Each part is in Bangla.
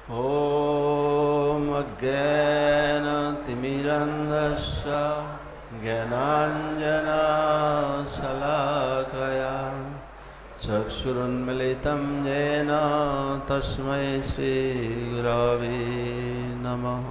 ॐ अज्ञानतिमिरन्धस्य ज्ञानाञ्जनशलाकया चक्षुरुन्मिलितं येन तस्मै श्रीगुरवे नमः।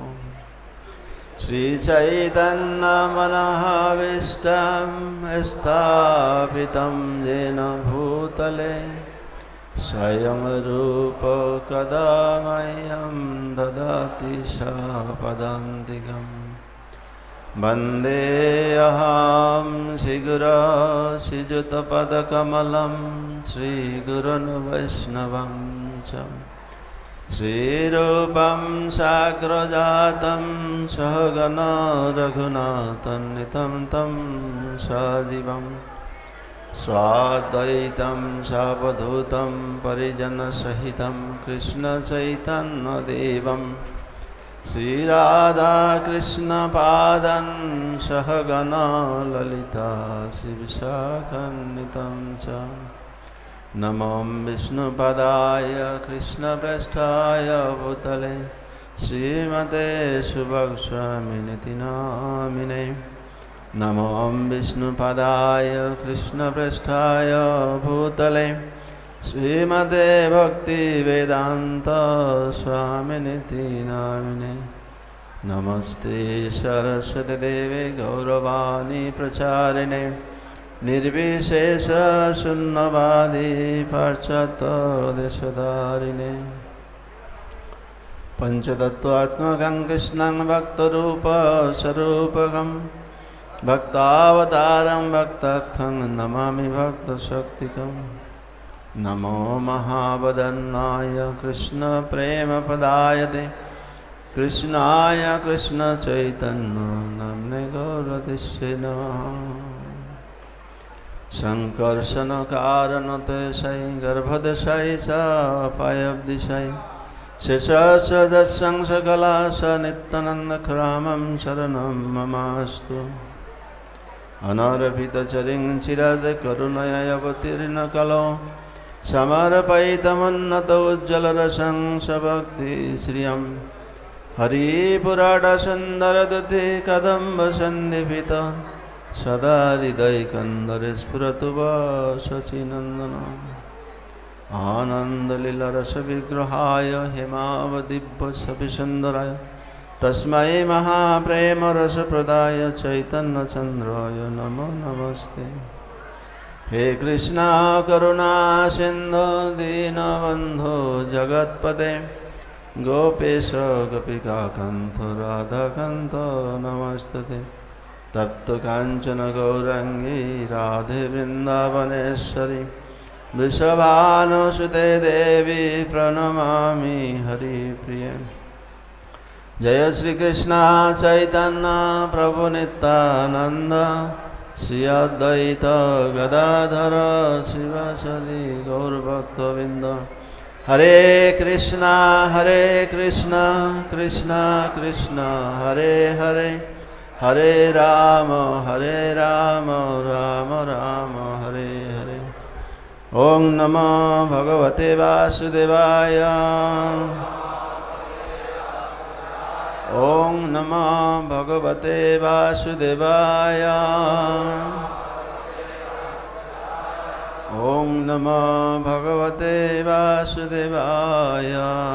श्रीचैतन्यमनःभीष्टं स्थापितं येन भूतले स्वयं रूप कदा मह्यं ददाति पदान्तिकं। वन्देऽहं श्रीगुरुश्रीयुतपदकमलं श्रीगुरुन् वैष्णवं च श्रीरूपं साग्रजातं सहगण रघुनाथान्वितं तं सजीवम् स्वाद्वैतं सावधूतं परिजनसहितं कृष्णचैतन्यदेवं श्रीराधाकृष्णपादं सहगण ललिता शिवशाखान्वितं च। नमो विष्णुपदाय कृष्णप्रेष्ठाय भूतले श्रीमते सुभगस्वामिनिति नामिने। नमो विष्णुपदाय कृष्णप्रेष्ठाय भूतले श्रीमते भक्तिवेदान्त स्वामिनिति नामिने। नमस्ते सरस्वती देवे गौरवाणी प्रचारिणे निर्विशेष शून्यवादी पाश्चात्यदेशधारिणे। पंचतत्वात्मकं कृष्णं भक्तरूपस्वरूपकं भक्तावतारं भक्ताख्यं नमामि भक्तशक्तिकं। नमो महावदन्नाय कृष्णप्रेमप्रदायते कृष्णाय कृष्णचैतन्य नाम्ने गौरतिष्ठे नमः। संकर्षणकारणतशै गर्भदशै च पायब्दिशै शेषसदस्यं सकला स नित्यानन्दरामं शरणं ममास्तु। अनारभितचरिं चिराद करुणया कलो समर्पयितमुन्नत उज्ज्वलरसं सभक्तिश्रियं हरिपुराणसुन्दरदुते कदम्बसन्निभित सदा हृदयकन्दरे स्फुरतु शचीनन्दन। आनन्दलीलारसविग्रहाय हेमावदिव्यसविसुन्दराय तस्मै महाप्रेमरसप्रदाय चैतन्यचन्द्राय नमो नमस्ते। हे कृष्णा करुणा सिन्धु दीनबन्धो जगत्पते गोपेश गोपिकान्त राधाकान्त नमस्तुते। तप्त कांचन गौरांगी राधे वृंदावनेश्वरी वृषभानुसुते देवी प्रणमामि हरिप्रिये। जय श्री कृष्ण चैतन्य प्रभु नित्यानंद श्री अद्वैत गदाधर शिवासादि गौरभक्तवृंद। हरे कृष्णा कृष्णा कृष्णा हरे हरे हरे राम राम राम हरे हरे। ओं नमो भगवते वासुदेवाय। ओं नमो भगवते वासुदेवाय। ओं नमो भगवते वासुदेवाय।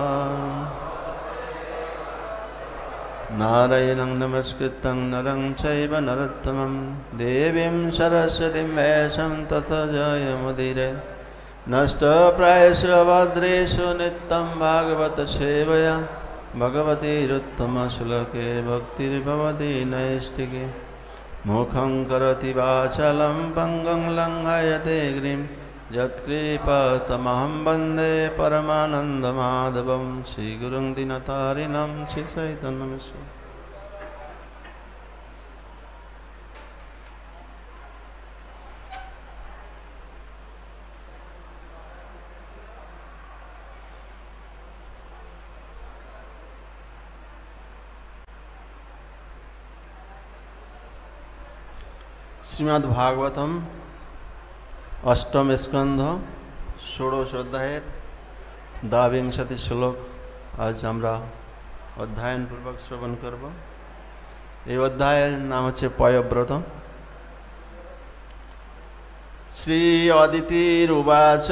नारायणं नमस्कृतं नरं चैव नरोत्तमं देवीं सरस्वतीं व्यासं ततो जयमुदीरयेत्। नष्टप्रायेषु अभद्रेषु नित्यं भागवत सेवया भगवतीरुत्तमश्लोके भक्तिर्भवति नैष्टिके। मुखं करोति वाचालं पङ्गुं लङ्घयते गिरिं यत्कृपातमहं वन्दे परमानन्दमाधवं श्रीगुरुं दीनतारिणं श्रीचैतन्यम्। श्रीमद् भागवतम अष्टम स्कंध षोडशोध्याय द्वाविंशति श्लोक আজ আমরা অধ্যয়নপূর্বক শ্রবণ করব। এই অধ্যায়ের নাম হচ্ছে পয়ব্রত। শ্রী অদিতিরুবাচ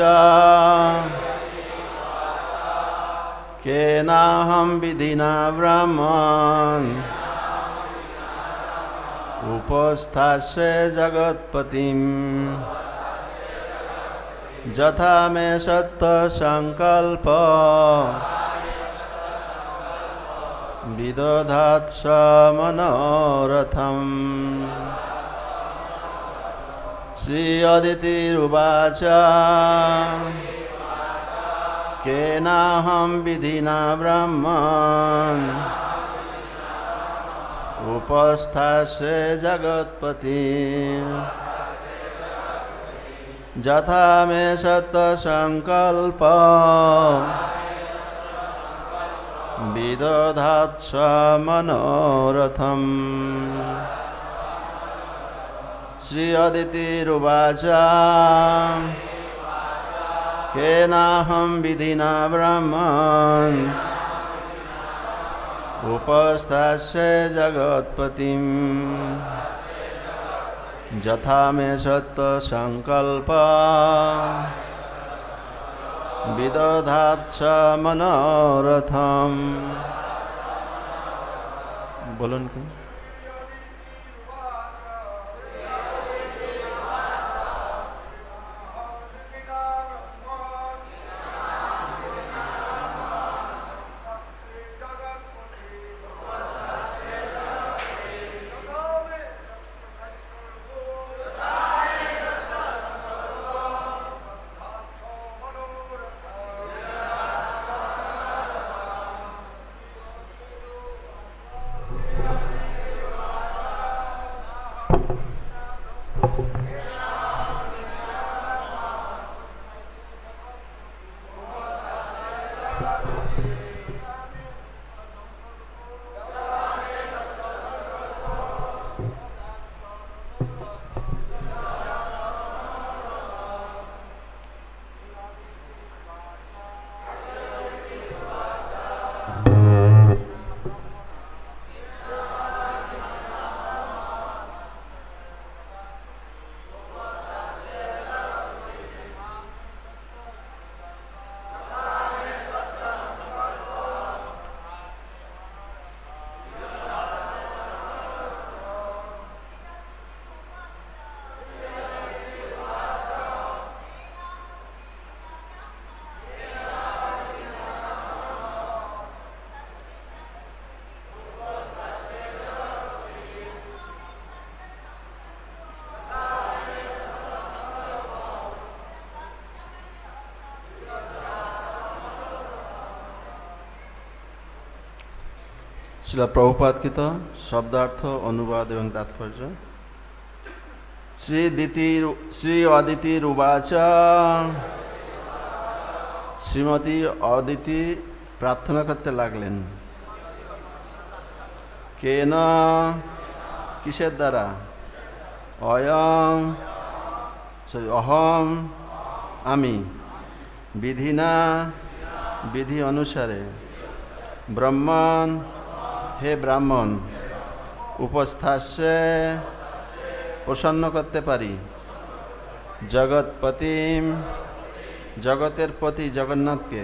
কেনাহম বিধিনা ব্রাহ্মণ উপস্থাস্যে জগৎপতিম যথা মে সত্য সংকল্প বিদধাৎস মনোরথম। শ্রী অদিতিরুবাচ কেনাহম বিধিনা ব্রাহ্মণ উপস্থাস্যে জগৎপতি যথা মে সত্য সংকল্প বিদধাৎস মনোরথম। শ্রী অদিতিরুবাচ কেনাহম বিধিনা ব্রাহ্মণ উপস্থাস্যে জগৎপতিম যথা মে সত্য সংকল্প বিদধাৎস মনোরথম। বলুন কি শিলা প্রভুপাদকৃত শব্দার্থ অনুবাদ এবং তাৎপর্য। শ্রী অদিতিরুবাচ শ্রীমতী অদিতি প্রার্থনা করতে লাগলেন। কেন কিসের দ্বারা? অহম আমি, বিধিনা বিধি অনুসারে, ব্রাহ্মণ হে ব্রাহ্মণ, উপস্থাস্যে প্রসন্ন করতে পারি, জগৎপতিম জগতের পতি জগন্নাথকে,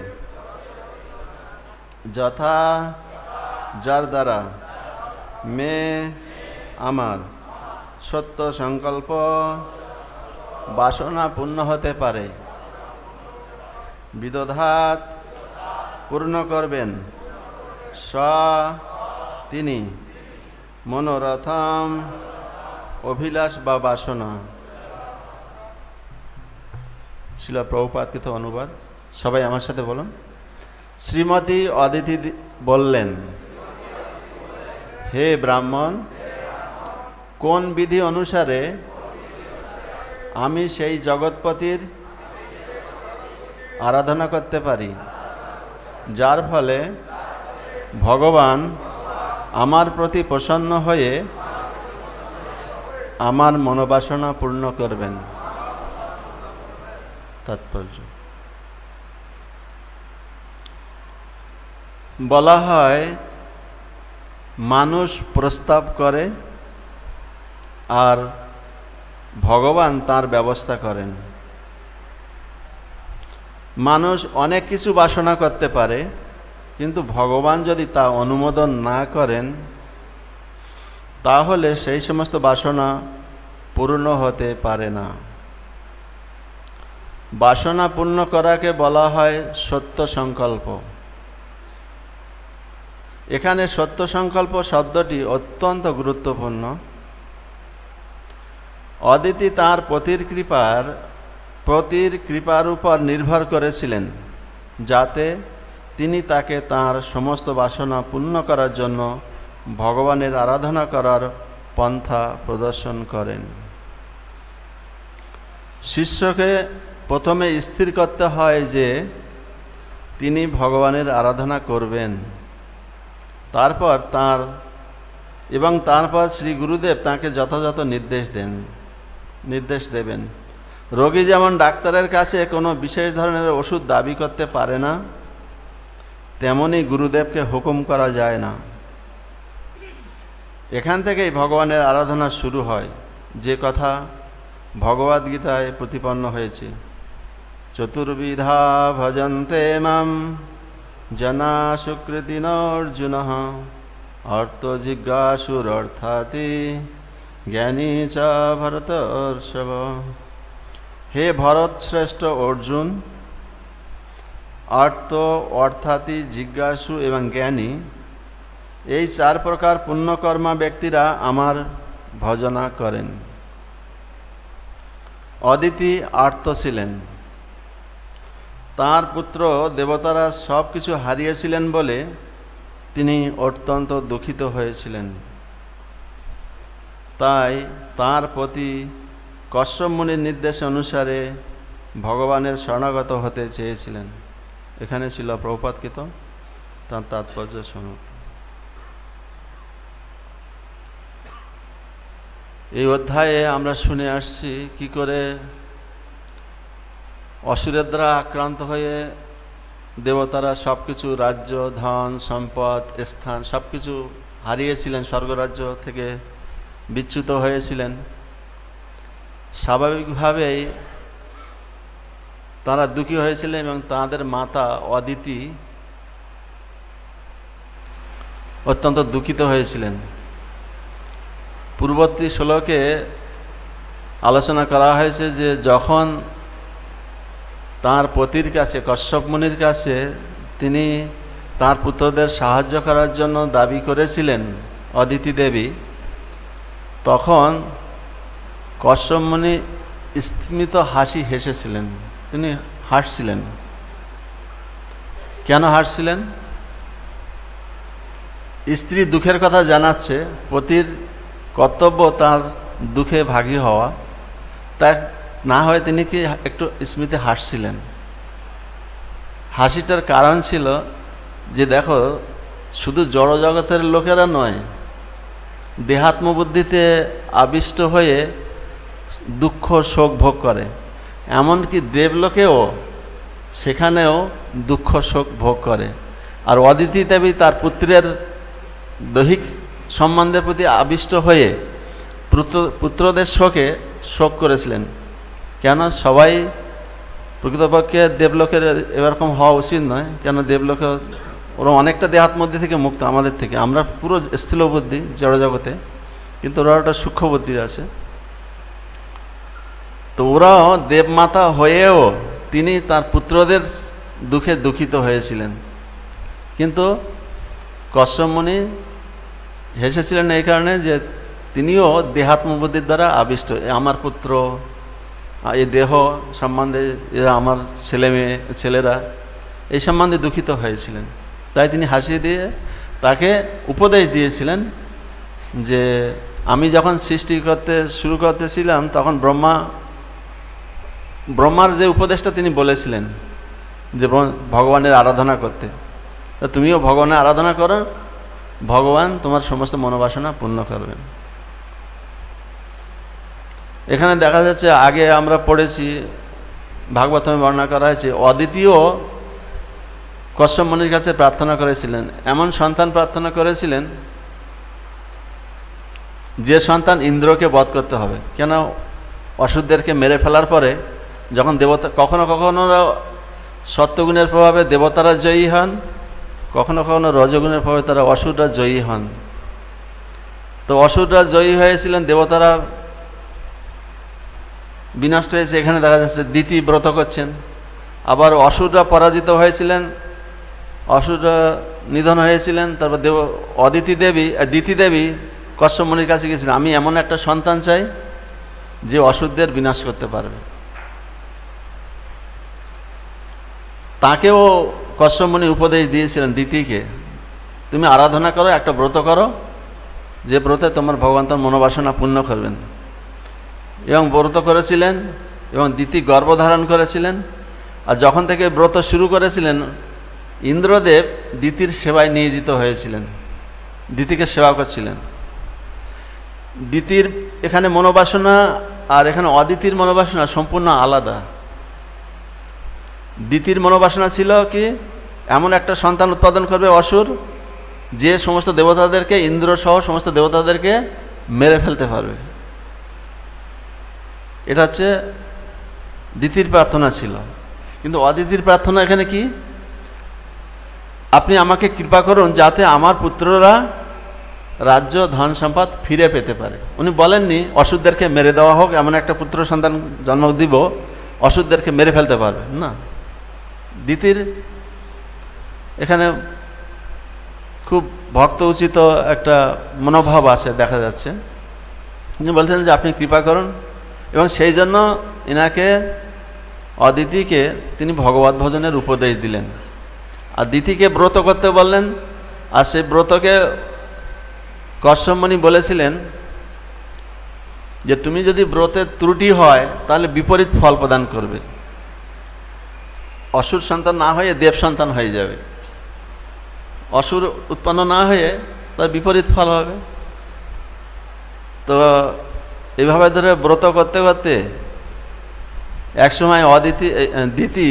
যথা যার দ্বারা, মে আমার, সত্য সংকল্প বাসনা পূর্ণ হতে পারে, বিদধাত পূর্ণ করবেন, স তিনি, মনোরথম অভিলাষ বা বাসনা। শিলা প্রভুপাদকৃত অনুবাদ। সবাই আমার সাথে বলুন। শ্রীমতী অদিতি বললেন, হে ব্রাহ্মণ, কোন বিধি অনুসারে আমি সেই জগৎপতির আরাধনা করতে পারি, যার ফলে ভগবান আমার প্রতি প্রসন্ন হয়ে আমার মনোবাসনা পূর্ণ করবেন। তাৎপর্য। বলা হয় মানুষ প্রস্তাব করে আর ভগবান তার ব্যবস্থা করেন। মানুষ অনেক কিছু বাসনা করতে পারে, কিন্তু ভগবান যদি তা অনুমোদন না করেন তাহলে সেই সমস্ত বাসনা পূর্ণ হতে পারে না। বাসনা পূর্ণ করাকে বলা হয় সত্য সংকল্প। এখানে সত্য সংকল্প শব্দটি অত্যন্ত গুরুত্বপূর্ণ। অদিতি তাঁর পতির কৃপার উপর নির্ভর করেছিলেন, যাতে তিনি তাকে তাঁর সমস্ত বাসনা পূর্ণ করার জন্য ভগবানের আরাধনা করার পন্থা প্রদর্শন করেন। শিষ্যকে প্রথমে স্থির করতে হয় যে তিনি ভগবানের আরাধনা করবেন, তারপর শ্রী গুরুদেব তাকে যথাযথ নির্দেশ দেবেন। রোগী যেমন ডাক্তারের কাছে কোনো বিশেষ ধরনের ওষুধ দাবি করতে পারে না, তেমনি গুরুদেবকে হুকুম করা যায় না। এখান থেকেই ভগবানের আরাধনা শুরু হয়, যে কথা ভগবদ্গীতায় প্রতিপন্ন হয়েছে। চতুর্বিধা ভজন্তে মাম জনা সুকৃতিন অর্জুন অর্থ জিজ্ঞাসুরর্থাতি জ্ঞানী চ ভরতর্ষভ। হে ভরত শ্রেষ্ঠ অর্জুন, অর্থ, অর্থাতি, জিজ্ঞাসু এবং জ্ঞানী, এই 4 প্রকার পুণ্যকর্মা ব্যক্তিরা আমার ভজনা করেন। অদিতি আর্ত ছিলেন। তাঁর পুত্র দেবতারা সব কিছু হারিয়েছিলেন বলে তিনি অত্যন্ত দুঃখিত হয়েছিলেন। তাই তাঁর প্রতি কশ্যপ মুনির নির্দেশ অনুসারে ভগবানের শরণাগত হতে চেয়েছিলেন। এখানে ছিল প্রভুপাদকৃত, তার তাৎপর্য শুনুন। এই অধ্যায়ে আমরা শুনে আসছি কি করে অসুরের দ্বারা আক্রান্ত হয়ে দেবতারা সব কিছু, রাজ্য, ধন, সম্পদ, স্থান সব কিছু হারিয়েছিলেন, স্বর্গরাজ্য থেকে বিচ্যুত হয়েছিলেন। স্বাভাবিকভাবেই তারা দুঃখী হয়েছিলেন এবং তাদের মাতা অদিতি অত্যন্ত দুঃখিত হয়েছিলেন। পূর্ববর্তী শ্লোকে আলোচনা করা হয়েছে যে যখন তাঁর পতির কাছে, কশ্যপ মুনির কাছে তিনি তাঁর পুত্রদের সাহায্য করার জন্য দাবি করেছিলেন অদিতি দেবী, তখন কশ্যপ মুনি স্মিত হাসি হেসেছিলেন। তিনি হাসছিলেন। কেন হাসছিলেন? স্ত্রী দুঃখের কথা জানাচ্ছে, পতির কর্তব্য তার দুঃখে ভাগী হওয়া, তা না হয় তিনি কি একটু স্মিতে হাসছিলেন। হাসিটার কারণ ছিল যে দেখো, শুধু জড়জগতের লোকেরা নয়, দেহাত্মবুদ্ধিতে আবিষ্ট হয়ে দুঃখ শোক ভোগ করে, এমনকি দেবলোকেও সেখানেও দুঃখ শোক ভোগ করে। আর অদিতি দেবী তার পুত্রের দৈহিক সম্বন্ধের প্রতি আবিষ্ট হয়ে পুত্রদের শোক করেছিলেন। কেন? সবাই প্রকৃতপক্ষে দেবলোকের এরকম হওয়া উচিত নয়। কেন? দেবলোকে ওরা অনেকটা দেহাত্মবুদ্ধি থেকে মুক্ত আমাদের থেকে। আমরা পুরো স্থূল বুদ্ধি জড়জগতে, কিন্তু ওরা একটা সূক্ষ্ম বুদ্ধির আছে। তো ওরাও দেবমাতা হয়েও তিনি তার পুত্রদের দুঃখে দুঃখিত হয়েছিলেন। কিন্তু কশ্যপ মুনি হেসেছিলেন এই কারণে যে তিনিও দেহাত্মবুদ্ধির দ্বারা আবিষ্ট। আমার পুত্র, এই দেহ সম্বন্ধে, এরা আমার ছেলেরা, এই সম্বন্ধে দুঃখিত হয়েছিলেন। তাই তিনি হাসি দিয়ে তাকে উপদেশ দিয়েছিলেন যে আমি যখন সৃষ্টি শুরু করতেছিলাম তখন ব্রহ্মার যে উপদেশটা তিনি বলেছিলেন যে ভগবানের আরাধনা করতে, তুমিও ভগবানের আরাধনা করো, ভগবান তোমার সমস্ত মনোবাসনা পূর্ণ করবেন। এখানে দেখা যাচ্ছে, আগে আমরা পড়েছি ভাগবতমে বর্ণনা করা হয়েছে, অদ্বিতীয় কশ্যপ মুনির কাছে প্রার্থনা করেছিলেন, এমন সন্তান প্রার্থনা করেছিলেন যে সন্তান ইন্দ্রকে বধ করতে হবে। কেন অসুরদেরকে মেরে ফেলার পরে যখন দেবতা, কখনো কখনো সত্যগুণের প্রভাবে দেবতারা জয়ী হন, কখনো কখনো রজগুণের প্রভাবে তারা অসুররা জয়ী হন। তো অসুররা জয়ী হয়েছিলেন, দেবতারা বিনষ্ট হয়েছে। এখানে দেখা যাচ্ছে দিতি ব্রত করছেন। আবার অসুররা পরাজিত হয়েছিলেন, অসুররা নিধন হয়েছিলেন। তারপর দিতি দেবী কশ্যপ মুনির কাছে গেছিলেন, আমি এমন একটা সন্তান চাই যে অসুরদের বিনাশ করতে পারবে। তাকেও কশ্যপ মুনি উপদেশ দিয়েছিলেন দিতিকে, তুমি আরাধনা করো, একটা ব্রত করো, যে ব্রতে তোমার ভগবান তার মনোবাসনা পূর্ণ করবেন। এবং ব্রত করেছিলেন এবং দিতি গর্ভধারণ করেছিলেন। আর যখন থেকে ব্রত শুরু করেছিলেন, ইন্দ্রদেব দিতির সেবায় নিয়োজিত হয়েছিলেন, দিতিকে সেবা করছিলেন। দিতির এখানে মনোবাসনা আর এখানে অদিতির মনোবাসনা সম্পূর্ণ আলাদা। দিতির মনোবাসনা ছিল কি, এমন একটা সন্তান উৎপাদন করবে অসুর, যে সমস্ত দেবতাদেরকে, ইন্দ্র সহ সমস্ত দেবতাদেরকে মেরে ফেলতে পারবে। এটা হচ্ছে দিতির প্রার্থনা ছিল। কিন্তু অদিতির প্রার্থনা এখানে কি, আপনি আমাকে কৃপা করুন যাতে আমার পুত্ররা রাজ্য ধন সম্পদ ফিরে পেতে পারে। উনি বলেননি অসুরদেরকে মেরে দেওয়া হোক, এমন একটা পুত্র সন্তান জন্ম দিব অসুরদেরকে মেরে ফেলতে পারবে না। দিতির এখানে খুব ভক্ত উচিত একটা মনোভাব আছে, দেখা যাচ্ছে। উনি বলছেন যে আপনি কৃপা করুন, এবং সেই জন্য ইনাকে, অদিতিকে তিনি ভগবত ভজনের উপদেশ দিলেন। আর দিতিকে ব্রত করতে বললেন। আর সেই ব্রতকে কশ্যপ মুনি বলেছিলেন যে তুমি যদি ব্রতের ত্রুটি হয় তাহলে বিপরীত ফল প্রদান করবে, অসুর সন্তান না হয়ে দেব সন্তান হয়ে যাবে, অসুর উৎপন্ন না হয়ে তার বিপরীত ফল হবে। তো এইভাবে ধরে ব্রত করতে করতে একসময় দিতি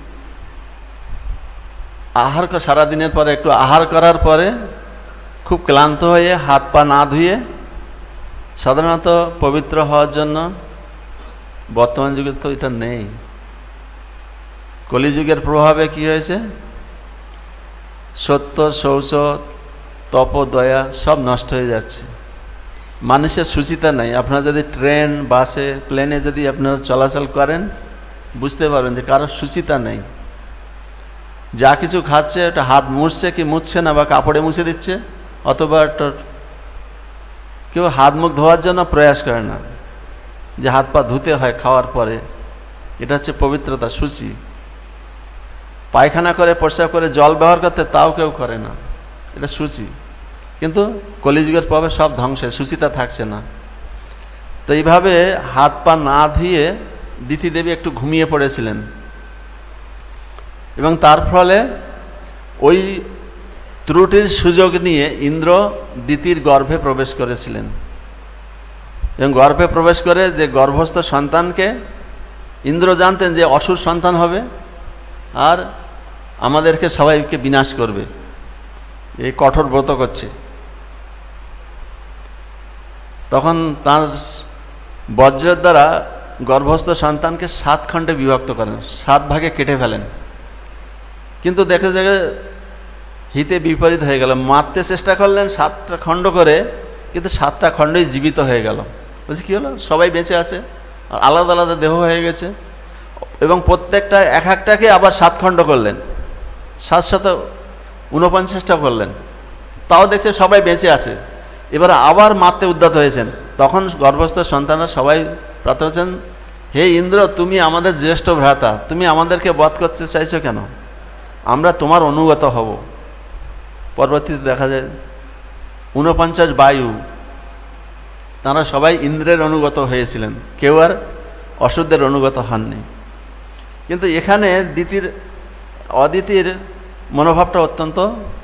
সারাদিনের পরে একটু আহার করার পরে খুব ক্লান্ত হয়ে হাত পা না ধুয়ে, সাধারণত পবিত্র হওয়ার জন্য বর্তমান যুগে তো এটা নেই, কলিযুগের প্রভাবে কি হয়েছে, সত্য, শৌচ, তপ, দয়া সব নষ্ট হয়ে যাচ্ছে। মানুষের শুচিতা নাই। আপনারা যদি ট্রেন, বাসে, প্লেনে যদি আপনারা চলাচল করেন বুঝতে পারবেন যে কারোর শুচিতা নেই। যা কিছু খাচ্ছে ওটা হাত মুছছে কি মুছছে না, বা কাপড়ে মুছে দিচ্ছে, অথবা একটা কেউ হাত মুখ ধোয়ার জন্য প্রয়াস করে না, যে হাত পা ধুতে হয় খাওয়ার পরে। এটা হচ্ছে পবিত্রতা, শুচি। পায়খানা করে, প্রস্রাব করে জল ব্যবহার করতে তাও কেউ করে না, এটা শুচি। কিন্তু কলিযুগের প্রভাবে সব ধ্বংসে, শুচিতা থাকছে না। তো এইভাবে হাত পা না ধুয়ে দিতি দেবী একটু ঘুমিয়ে পড়েছিলেন, এবং তার ফলে ওই ত্রুটির সুযোগ নিয়ে ইন্দ্র দিতির গর্ভে প্রবেশ করেছিলেন। এবং গর্ভে প্রবেশ করে যে গর্ভস্থ সন্তানকে ইন্দ্র জানতেন যে অসুর সন্তান হবে আর আমাদেরকে সবাইকে বিনাশ করবে, এই কঠোর ব্রত করছে। তখন তার বজ্রের দ্বারা গর্ভস্থ সন্তানকে 7 খণ্ডে বিভক্ত করেন, 7 ভাগে কেটে ফেলেন। কিন্তু দেখে হিতে বিপরীত হয়ে গেল, মারতে চেষ্টা করলেন 7টা খণ্ড করে, কিন্তু 7টা খণ্ডই জীবিত হয়ে গেল। বলছি কী হলো, সবাই বেঁচে আছে আর আলাদা আলাদা দেহ হয়ে গেছে। এবং প্রত্যেকটা একটাকে আবার 7 খণ্ড করলেন, 749টা করলেন, তাও দেখছে সবাই বেঁচে আছে। এবার আবার মারতে উদ্যত হয়েছেন। তখন গর্ভস্থ সন্তানরা সবাই প্রার্থনা করেছেন, হে ইন্দ্র, তুমি আমাদের জ্যেষ্ঠ ভ্রাতা, তুমি আমাদেরকে বধ করতে চাইছো কেন? আমরা তোমার অনুগত হব। পরবর্তীতে দেখা যায় 49 বায়ু, তারা সবাই ইন্দ্রের অনুগত হয়েছিলেন, কেউ আর অসুরদের অনুগত হননি। কিন্তু এখানে অদিতির মনোভাবটা অত্যন্ত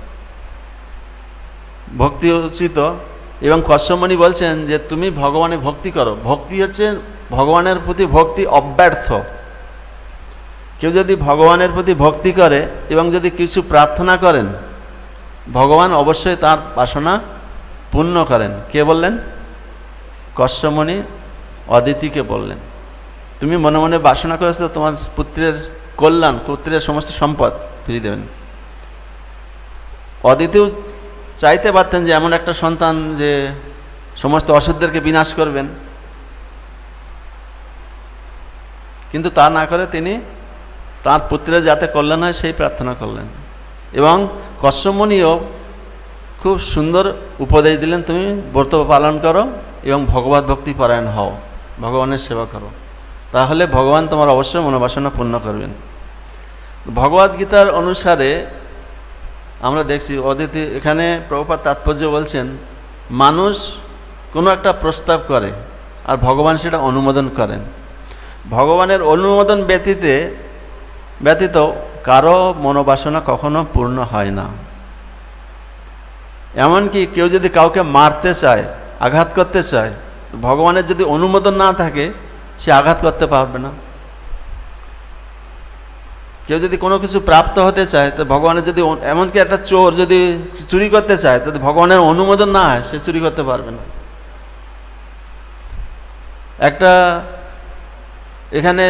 ভক্তি উচিত। এবং কশ্যপ মুনি বলছেন যে তুমি ভগবানের ভক্তি করো। ভক্তি হচ্ছে ভগবানের প্রতি ভক্তি অব্যর্থ, কেউ যদি ভগবানের প্রতি ভক্তি করে এবং যদি কিছু প্রার্থনা করেন, ভগবান অবশ্যই তার বাসনা পূর্ণ করেন। কে বললেন? কশ্যপমুনি অদিতিকে বললেন, তুমি মনে মনে বাসনা করেছো তোমার পুত্রের কল্যাণ, পুত্রের সমস্ত সম্পদ ফিরিয়ে দেবেন। অদিতিও চাইতে পারতেন যে এমন একটা সন্তান যে সমস্ত অসুরদেরকে বিনাশ করবেন, কিন্তু তা না করে তিনি তার পুত্রের যাতে কল্যাণ হয় সেই প্রার্থনা করলেন। এবং কশ্যপমুনিও খুব সুন্দর উপদেশ দিলেন, তুমি ব্রত পালন করো এবং ভগবত ভক্তি পরায়ণ হও, ভগবানের সেবা করো, তাহলে ভগবান তোমার অবশ্যই মনোবাসনা পূর্ণ করবেন। ভগবদ্গীতার অনুসারে আমরা দেখছি অদিতি, এখানে প্রভুপাদ তাৎপর্য বলছেন, মানুষ কোনো একটা প্রস্তাব করে আর ভগবান সেটা অনুমোদন করেন। ভগবানের অনুমোদন ব্যতীত কারো মনোবাসনা কখনো পূর্ণ হয় না। এমনকি কেউ যদি কাউকে মারতে চায়, আঘাত করতে চায়, ভগবানের যদি অনুমোদন না থাকে সে আঘাত করতে পারবে না। কেউ যদি কোনো কিছু প্রাপ্ত হতে চায় তো ভগবানের যদি, এমনকি একটা চোর যদি চুরি করতে চায় তো ভগবানের অনুমোদন না হয় সে চুরি করতে পারবে না। একটা এখানে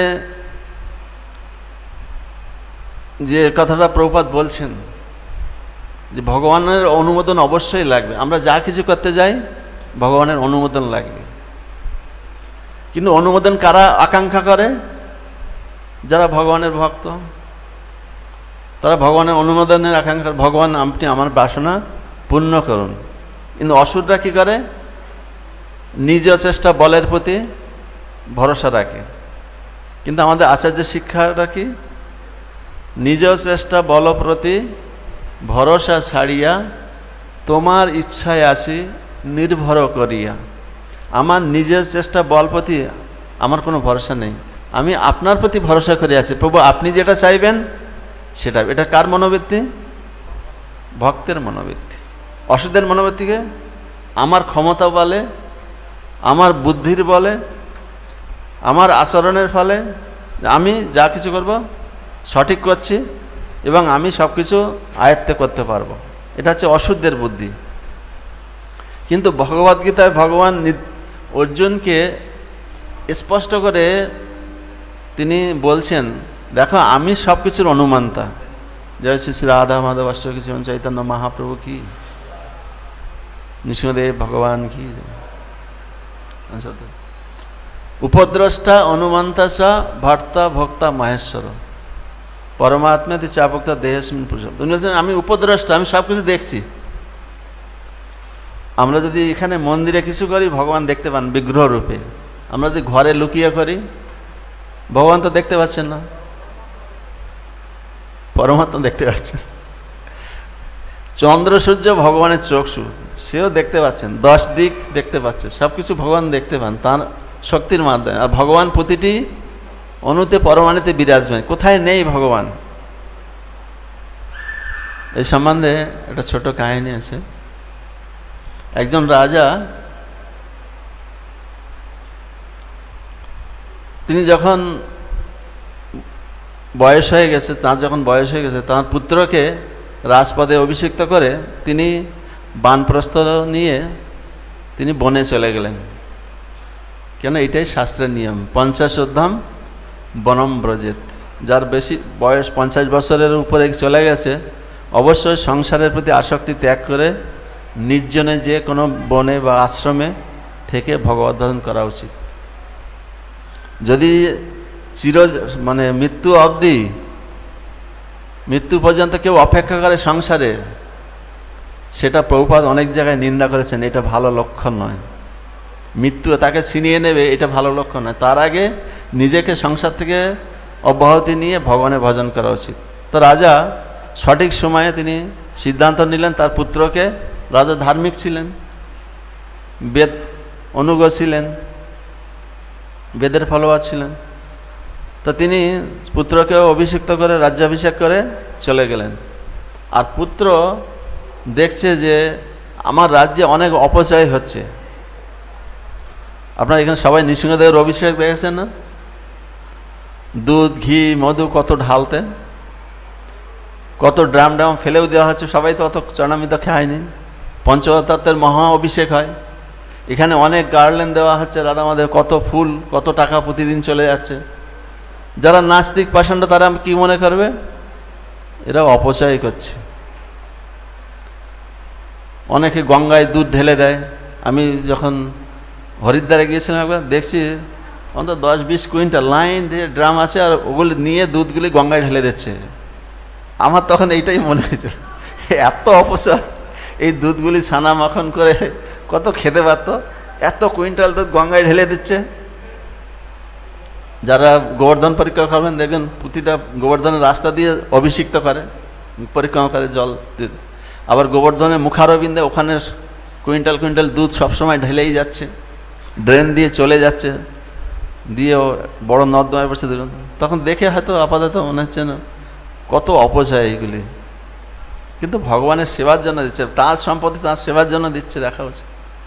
যে কথাটা প্রভুপাদ বলছেন যে ভগবানের অনুমোদন অবশ্যই লাগবে, আমরা যা কিছু করতে যাই ভগবানের অনুমোদন লাগবে। কিন্তু অনুমোদন কারা আকাঙ্ক্ষা করে? যারা ভগবানের ভক্ত, তারা ভগবানের অনুমোদনের আকাঙ্ক্ষা, ভগবান আপনি আমার বাসনা পূর্ণ করুন। কিন্তু অসুররা কি করে? নিজ চেষ্টা বলের প্রতি ভরসা রাখে। কিন্তু আমাদের আচার্য শিক্ষাটা কি? নিজ চেষ্টা বল প্রতি ভরসা ছাড়িয়া তোমার ইচ্ছায় আছি নির্ভর করিয়া। আমার নিজের চেষ্টা বল প্রতি আমার কোনো ভরসা নেই, আমি আপনার প্রতি ভরসা করে আছি প্রভু, আপনি যেটা চাইবেন সেটা। এটা কার মনোবৃত্তি? ভক্তের মনোবৃত্তি। অসুরদের মনোবৃত্তিকে আমার ক্ষমতা বলে, আমার বুদ্ধির বলে, আমার আচরণের ফলে আমি যা কিছু করব সঠিক করছি এবং আমি সব কিছু আয়ত্ত করতে পারবো, এটা হচ্ছে অসুরদের বুদ্ধি। কিন্তু ভগবদ্গীতায় ভগবান অর্জুনকে স্পষ্ট করে তিনি বলছেন, দেখো আমি সব কিছুর অনুমানতা। জয় শ্রী শ্রী রাধা মাধব অষ্টকী চৈতন্য মহাপ্রভু কি, নৃসিংহদেব ভগবান কি। উপদ্রষ্টা অনুমন্তা চ ভর্তা ভোক্তা মহেশ্বর পরমাত্মাতে চাপক্তা দেহস্মিন পুরুষ। উনি বলছেন আমি উপদ্রষ্টা, আমি সব কিছু দেখছি। আমরা যদি এখানে মন্দিরে কিছু করি ভগবান দেখতে পান বিগ্রহ রূপে, আমরা যদি ঘরে লুকিয়ে করি ভগবান তো দেখতে পাচ্ছেন না, পরমাত্মা দেখতে পাচ্ছেন। চন্দ্র সূর্য ভগবানের চক্ষু, সেও দেখতে পাচ্ছেন, 10 দিক দেখতে পাচ্ছে, সব কিছু ভগবান দেখতে পান তার শক্তির মাধ্যমে। আর ভগবান প্রতিটি অণুতে পরমাণুতে বিরাজমান, কোথায় নেই ভগবান। এই সম্বন্ধে একটা ছোট কাহিনী আছে। একজন রাজা, তিনি যখন বয়স হয়ে গেছে, তার পুত্রকে রাজপদে অভিষিক্ত করে তিনি বানপ্রস্থ নিয়ে তিনি বনে চলে গেলেন। কেন? এটাই শাস্ত্রের নিয়ম, 50 ঊর্ধ্বম বনম ব্রজেত। যার বেশি বয়স 50 বছরের উপরে চলে গেছে অবশ্যই সংসারের প্রতি আসক্তি ত্যাগ করে নির্জনে যে কোনো বনে বা আশ্রমে থেকে ভগবত ভজন করা উচিত। যদি মৃত্যু অবধি, মৃত্যু পর্যন্ত কেউ অপেক্ষা করে সংসারে, সেটা প্রভুপাদ অনেক জায়গায় নিন্দা করেছেন, এটা ভালো লক্ষণ নয়। মৃত্যু তাকে ছিনিয়ে নেবে, এটা ভালো লক্ষণ নয়। তার আগে নিজেকে সংসার থেকে অব্যাহতি নিয়ে ভগবানের ভজন করা উচিত। তো রাজা সঠিক সময়ে তিনি সিদ্ধান্ত নিলেন, তার পুত্রকে, রাজা ধার্মিক ছিলেন, বেদ অনুগ ছিলেন, বেদের ফলোয়ার ছিলেন, তো তিনি পুত্রকে অভিষিক্ত করে রাজ্যাভিষেক করে চলে গেলেন। আর পুত্র দেখছে যে আমার রাজ্যে অনেক অপচয় হচ্ছে। আপনারা এখানে সবাই নৃসিংহদেবের অভিষেক দেখেছেন না? দুধ ঘি মধু কত ঢালতেন, কত ড্রাম ড্রাম ফেলেও দেওয়া হচ্ছে, সবাই তো অত চরণামৃত খায়নি। পঞ্চতত্ত্বের মহা অভিষেক হয়, এখানে অনেক গার্লেন দেওয়া হচ্ছে রাধা মাধব, কত ফুল কত টাকা প্রতিদিন চলে যাচ্ছে। যারা নাস্তিক পাষণ্ড তারা কি মনে করবে, এরা অপচয় করছে। অনেকে গঙ্গায় দুধ ঢেলে দেয়। আমি যখন হরিদ্বারে গিয়েছিলাম একবার দেখছি অন্তত 10-20 কুইন্টাল লাইন দিয়ে ড্রাম আছে, আর ওগুলি নিয়ে দুধগুলি গঙ্গায় ঢেলে দিচ্ছে। আমার তখন এইটাই মনে হয়েছিল, এত অপচয়, এই দুধগুলি ছানা মাখন করে কত খেতে পারত, এত কুইন্টাল দুধ গঙ্গায় ঢেলে দিচ্ছে। যারা গোবর্ধন পরিক্রমা করবেন দেখবেন প্রতিটা গোবর্ধনের রাস্তা দিয়ে অভিষিক্ত করে, পরিক্রমা করে জল দিয়ে। আবার গোবর্ধনের মুখারবিন্দে ওখানে কুইন্টাল কুইন্টাল দুধ সবসময় ঢেলেই যাচ্ছে, ড্রেন দিয়ে চলে যাচ্ছে, দিয়ে বড় নর্দমায় বসে দিল। তখন দেখে হয়তো আপাতত মনে হচ্ছে না কত অপচয় এইগুলি, কিন্তু ভগবানের সেবার জন্য দিচ্ছে, তার সম্পত্তি তার সেবার জন্য দিচ্ছে, দেখা উচিত।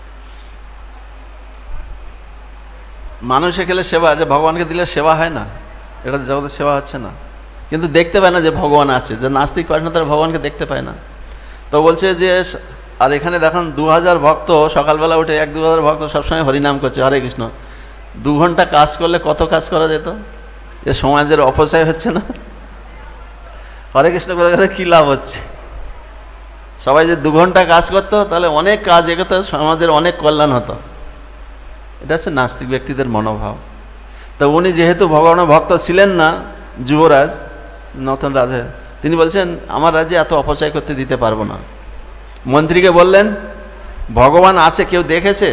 মানুষে খেলে সেবা, যে ভগবানকে দিলে সেবা হয় না, এটা জগতের সেবা হচ্ছে না। কিন্তু দেখতে পায় না যে ভগবান আছে, যে নাস্তিক পায় না তারা ভগবানকে দেখতে পায় না। তো বলছে যে, আর এখানে দেখুন 2000 ভক্ত সকালবেলা উঠে 1-2000 ভক্ত সবসময় হরিনাম করছে, হরে কৃষ্ণ। 2 ঘন্টা কাজ করলে কত কাজ করা যেত, এ সমাজের অপচয় হচ্ছে না? হরে কৃষ্ণ করে করে কী লাভ হচ্ছে? সবাই যে 2 ঘন্টা কাজ করতো তাহলে অনেক কাজ এগোতো, সমাজের অনেক কল্যাণ হতো। এটা হচ্ছে নাস্তিক ব্যক্তিদের মনোভাব। তো উনি যেহেতু ভগবানের ভক্ত ছিলেন না, যুবরাজ নতুন রাজা, তিনি বলছেন আমার রাজ্যে এত অপচয় করতে দিতে পারবো না। মন্ত্রীকে বললেন ভগবান আছে কেউ দেখেছে?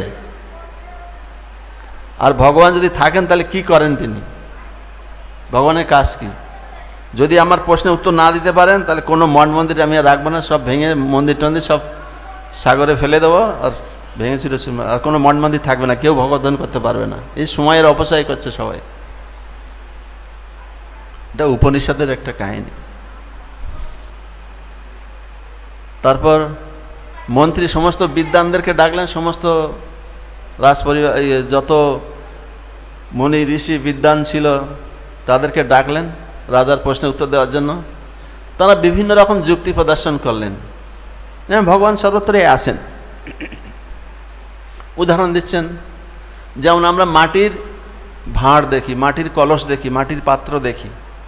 আর ভগবান যদি থাকেন তাহলে কি করেন তিনি, ভগবানের কাজ কি? যদি আমার প্রশ্নের উত্তর না দিতে পারেন তাহলে কোনো মঠ মন্দির আমি আর রাখবো না, সব ভেঙে মন্দির টন্দির সব সাগরে ফেলে দেবো, আর ভেঙে ছিল, আর কোনো মঠ মন্দির থাকবে না, কেউ ভগবদ্ধান করতে পারবে না। এই সময়ের অপচয় করছে সবাই। এটা উপনিষদের একটা কাহিনী। তারপর মন্ত্রী সমস্ত বিদ্বানদেরকে ডাকলেন, সমস্ত রাজপরিবার যত মুনি ঋষি বিদ্বান ছিল তাদেরকে ডাকলেন রাজার প্রশ্নের উত্তর দেওয়ার জন্য। তারা বিভিন্ন রকম যুক্তি প্রদর্শন করলেন, ভগবান সর্বত্রই আছেন। উদাহরণ দিচ্ছেন, যেমন আমরা মাটির ভাঁড় দেখি, মাটির কলস দেখি, মাটির পাত্র দেখি,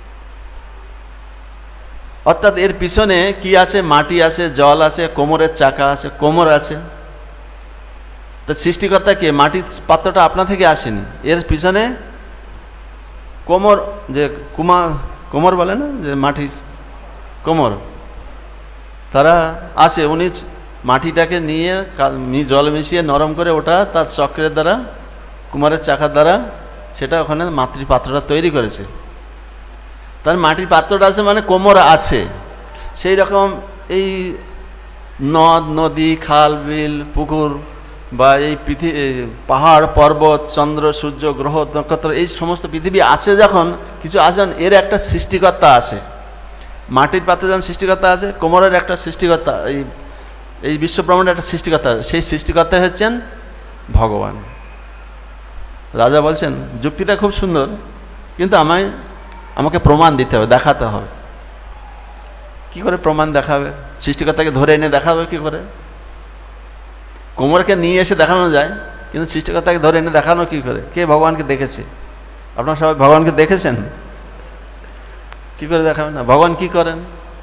অর্থাৎ এর পিছনে কি আছে? মাটি আছে, জল আছে, কোমরের চাকা আছে, কোমর আছে। তো সৃষ্টিকর্তা কে? মাটির পাত্রটা আপনা থেকে আসেনি, এর পিছনে কোমর, যে কোমর বলে না, যে মাটির কোমর, তারা আছে। উনি মাটিটাকে নিয়ে জল মিশিয়ে নরম করে ওটা তার চক্রের দ্বারা, কুমারের চাকার দ্বারা সেটা ওখানে মাতৃপাত্রটা তৈরি করেছে। তার মাটির পাত্রটা আছে মানে কোমর আছে। সেই রকম এই নদ নদী, খাল বিল, পুকুর বা এই পাহাড় পর্বত, চন্দ্র সূর্য গ্রহ নক্ষত্র, এই সমস্ত পৃথিবী আছে, যখন কিছু আছে এর একটা সৃষ্টিকর্তা আছে। মাটির পাত্রে যখন সৃষ্টিকর্তা আছে, কোমরের একটা সৃষ্টিকর্তা, এই বিশ্বব্রহ্মাণ্ডের একটা সৃষ্টিকর্তা, সেই সৃষ্টিকর্তা হচ্ছেন ভগবান। রাজা বলছেন যুক্তিটা খুব সুন্দর, কিন্তু আমাকে প্রমাণ দিতে হবে, দেখাতে হবে। কি করে প্রমাণ দেখাবে? সৃষ্টিকর্তাকে ধরে এনে দেখাবে কি করে? কোমরকে নিয়ে এসে দেখানো যায়, কিন্তু সৃষ্টিকর্তাকে ধরে এনে দেখানো কি করে? কে ভগবানকে দেখেছে? আপনারা সবাই ভগবানকে দেখেছেন? কি করে দেখাবেন না? ভগবান কি করেন?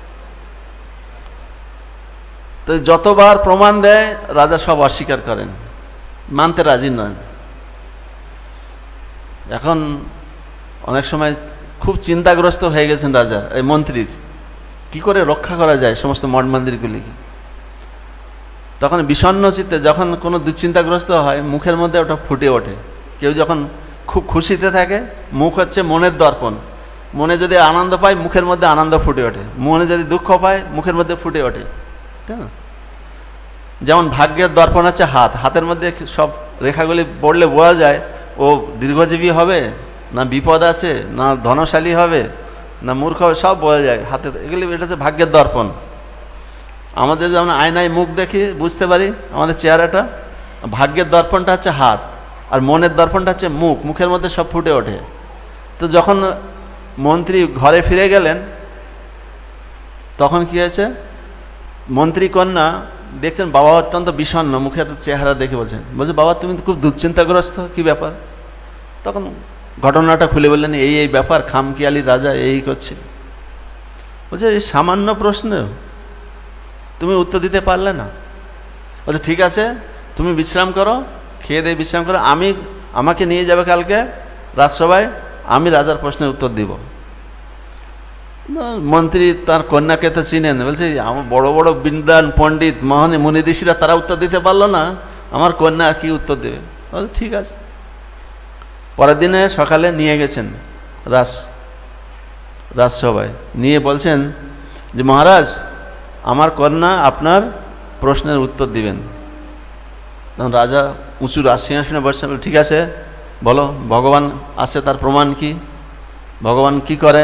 তো যতবার প্রমাণ দেয় রাজা সব অস্বীকার করেন, মানতে রাজি নন। এখন অনেক সময় খুব চিন্তাগ্রস্ত হয়ে গেছেন রাজা, এই মন্ত্রীর কি করে রক্ষা করা যায় সমস্ত মঠ মন্দিরগুলিকে। তখন বিষণ্ণ চিত্তে যখন কোনো দুশ্চিন্তাগ্রস্ত হয়, মুখের মধ্যে ওটা ফুটে ওঠে। কেউ যখন খুব খুশিতে থাকে, মুখ হচ্ছে মনের দর্পণ। মনে যদি আনন্দ পায়, মুখের মধ্যে আনন্দ ফুটে ওঠে। মনে যদি দুঃখ পায়, মুখের মধ্যে ফুটে ওঠে, তাই না? যেমন ভাগ্যের দর্পণ হচ্ছে হাত, হাতের মধ্যে সব রেখাগুলি পড়লে বোঝা যায় ও দীর্ঘজীবী হবে না বিপদ আছে, না ধনশালী হবে না মূর্খ হবে, সব বোঝা যায় হাতে। এগুলি এটা হচ্ছে ভাগ্যের দর্পণ। আমাদের যেমন আয়নায় মুখ দেখি বুঝতে পারি আমাদের চেহারাটা, ভাগ্যের দর্পণটা হচ্ছে হাত, আর মনের দর্পণটা হচ্ছে মুখ। মুখের মধ্যে সব ফুটে ওঠে। তো যখন মন্ত্রী ঘরে ফিরে গেলেন, তখন কি হয়েছে, মন্ত্রী কন্যা দেখছেন বাবা অত্যন্ত বিষণ্ণ, মুখের চেহারা দেখে বলছে বাবা তুমি তো খুব দুশ্চিন্তাগ্রস্ত, কি ব্যাপার? তখন ঘটনাটা খুলে বললেন, এই ব্যাপার, খামখেয়ালি রাজা এই করছে। বলছে এই সামান্য প্রশ্ন তুমি উত্তর দিতে পারলে না? বলছে ঠিক আছে, তুমি বিশ্রাম করো, খেয়ে দিয়ে বিশ্রাম করো, আমাকে নিয়ে যাবে কালকে রাজসভায়, আমি রাজার প্রশ্নের উত্তর দিব। মন্ত্রী তার কন্যাকে তো চিনেন, বলছে আমার বড় বড় বিদ্বান পণ্ডিত মহান মুনি ঋষিরা তারা উত্তর দিতে পারলো না, আমার কন্যা আর কি উত্তর দেবে? বলছে ঠিক আছে। পরের দিনে সকালে নিয়ে গেছেন রাজসভায়, নিয়ে বলছেন যে মহারাজ আমার কন্যা আপনার প্রশ্নের উত্তর দিবেন। তখন রাজা উঁচু সিংহাসনে বসছেন, ঠিক আছে বলো, ভগবান আছে তার প্রমাণ কি, ভগবান কি করেন?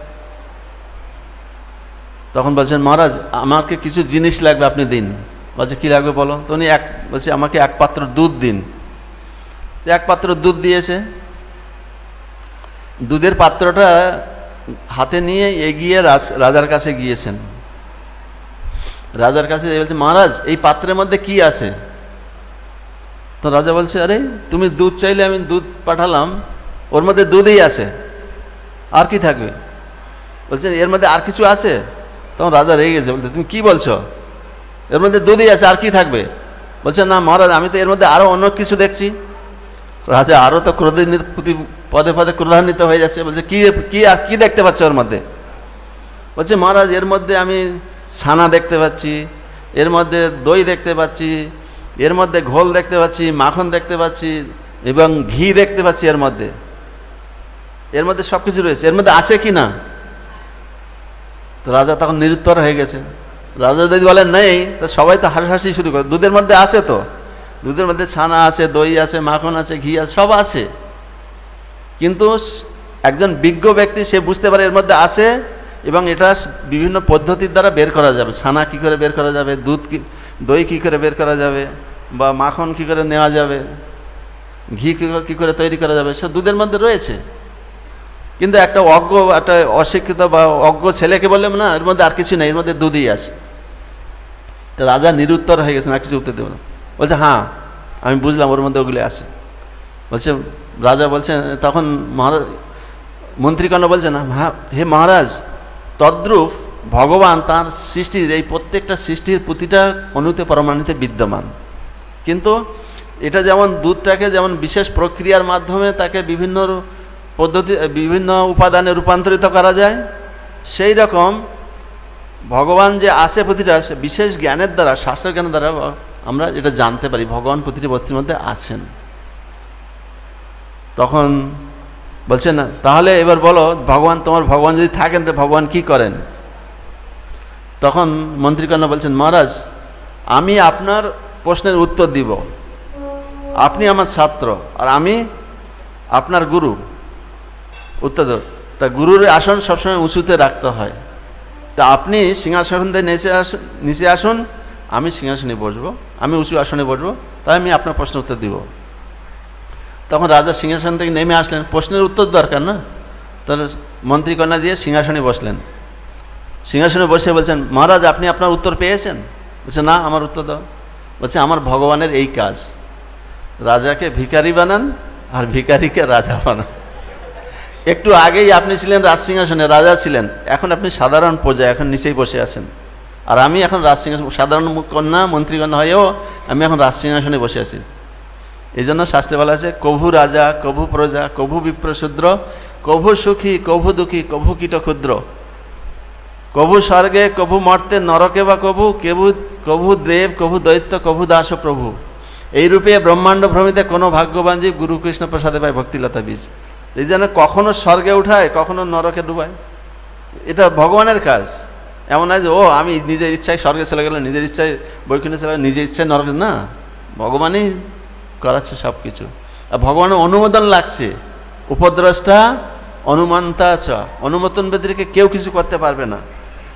তখন বলছেন মহারাজ আমাকে কিছু জিনিস লাগবে, আপনি দিন। বলছে কি লাগবে বলো? তো উনি বলছে আমাকে এক পাত্র দুধ দিন। এক পাত্র দুধ দিয়েছে, দুধের পাত্রটা হাতে নিয়ে এগিয়ে রাজার কাছে গিয়েছেন। রাজার কাছে বলছে মহারাজ এই পাত্রের মধ্যে কি আছে? তো রাজা বলছে আরে তুমি দুধ চাইলে আমি দুধ পাঠালাম, ওর মধ্যে দুধই আছে, আর কি থাকবে? বলছে এর মধ্যে আর কিছু আছে? তখন রাজা রেগে গেছে, বলছে তুমি কি বলছো, এর মধ্যে দুধই আছে আর কি থাকবে? বলছে না মহারাজ আমি তো এর মধ্যে আরো অন্য কিছু দেখছি। রাজা আরো তো পদে পদে ক্রোধান্বিত হয়ে যাচ্ছে, বলছে কি কি কি দেখতে পাচ্ছ ওর মধ্যে? বলছে মহারাজ এর মধ্যে আমি ছানা দেখতে পাচ্ছি, এর মধ্যে দই দেখতে পাচ্ছি, এর মধ্যে ঘোল দেখতে পাচ্ছি, মাখন দেখতে পাচ্ছি এবং ঘি দেখতে পাচ্ছি, এর মধ্যে সবকিছু রয়েছে, এর মধ্যে আছে কি না? তো রাজা তখন নিরুত্তর হয়ে গেছে। রাজা যদি বলেন নেই, তো সবাই তো হাসাহাসি শুরু করে, দুধের মধ্যে আছে তো, দুধের মধ্যে ছানা আছে, দই আছে, মাখন আছে, ঘি আছে, সব আছে। কিন্তু একজন বিজ্ঞ ব্যক্তি সে বুঝতে পারে এর মধ্যে আছে এবং এটা বিভিন্ন পদ্ধতির দ্বারা বের করা যাবে। ছানা কি করে বের করা যাবে, দই কি করে বের করা যাবে, বা মাখন কি করে নেওয়া যাবে, ঘি কি করে তৈরি করা যাবে, সব দুধের মধ্যে রয়েছে। কিন্তু একটা অশিক্ষিত বা অজ্ঞ ছেলেকে বললাম না এর মধ্যে আর কিছু নেই, এর মধ্যে দুধই আছে। তো রাজা নিরুত্তর হয়ে গেছেন, আর কিছু উত্তর দেব না। বলছে হ্যাঁ আমি বুঝলাম ওর মধ্যে ওগুলি আছে। বলছে রাজা বলছেন, তখন মন্ত্রীকণ্য বলছে না হে মহারাজ, তদ্রূপ ভগবান তার সৃষ্টির এই প্রত্যেকটা সৃষ্টির প্রতিটা অণুতে পরমাণুতে বিদ্যমান, কিন্তু এটা যেমন দুধটাকে যেমন বিশেষ প্রক্রিয়ার মাধ্যমে তাকে বিভিন্ন পদ্ধতি বিভিন্ন উপাদানে রূপান্তরিত করা যায়, সেই রকম ভগবান যে আছে প্রতিটা বিশেষ জ্ঞানের দ্বারা, শাস্ত্রের জ্ঞানের দ্বারা আমরা এটা জানতে পারি ভগবান প্রতিটি বস্তুর মধ্যে আছেন। তখন বলছেন না তাহলে এবার বলো তোমার ভগবান যদি থাকেন তো ভগবান কি করেন? তখন মন্ত্রীকন্যা বলছেন মহারাজ আমি আপনার প্রশ্নের উত্তর দিব, আপনি আমার ছাত্র আর আমি আপনার গুরু, উত্তর দেব। তা গুরুর আসন সবসময় উঁচুতে রাখতে হয়, তা আপনি সিংহাসন থেকে নিচে আসুন, আমি সিংহাসনে বসবো, আমি উঁচু আসনে বসবো, তাই আমি আপনার প্রশ্নের উত্তর দিব। তখন রাজা সিংহাসন থেকে নেমে আসলেন, প্রশ্নের উত্তর দরকার না, তাহলে মন্ত্রীকন্যা দিয়ে সিংহাসনে বসলেন। সিংহাসনে বসে বলছেন মহারাজ আপনি আপনার উত্তর পেয়েছেন? বলছে না আমার উত্তর দাও। বলছে আমার ভগবানের এই কাজ, রাজাকে ভিখারি বানান আর ভিখারিকে রাজা বানান। একটু আগেই আপনি ছিলেন রাজ সিংহাসনে, রাজা ছিলেন, এখন আপনি সাধারণ প্রজা, এখন নিচেই বসে আছেন, আর আমি এখন রাজ সিংহাসন সাধারণ কন্যা মন্ত্রীকন্যা হয়েও আমি এখন রাজ সিংহাসনে বসে আছি। এই জন্য শাস্ত্রে বলা আছে কভু রাজা কভু প্রজা কভু বিপ্রশূদ্র কভু সুখী কভু দুঃখী কভু কীট ক্ষুদ্র, কভু স্বর্গে কভু মর্তে নরকে বা কভু কভু দেব কভু দৈত্য কভু দাস প্রভু। এইরূপে ব্রহ্মাণ্ড ভ্রমিতে কোনো ভাগ্যবান জীব গুরু কৃষ্ণ প্রসাদে পায় ভক্তিলতা বীজ। এই জন্য কখনো স্বর্গে উঠায় কখনো নরকে ডুবায়, এটা ভগবানের কাজ। এমন নয় যে ও আমি নিজের ইচ্ছায় স্বর্গে চলে গেলাম, নিজের ইচ্ছায় বৈকুণ্ঠে চলে গেলাম, নিজের ইচ্ছায় নরকে, না, ভগবানই করাচ্ছে সব কিছু। আর ভগবানের অনুমোদন লাগছে, উপদ্রষ্টা অনুমন্তা চ, অনুমোদন ব্যতিরেকে কেউ কিছু করতে পারবে না।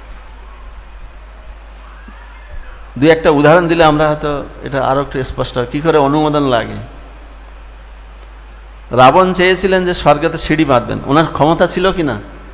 দুই একটা উদাহরণ দিলে আমরা হয়তো এটা আরো একটু স্পষ্ট কি করে অনুমোদন লাগে। রাবণ চেয়েছিলেন যে স্বর্গেতে সিঁড়ি বাঁধবেন, ওনার ক্ষমতা ছিল কি না?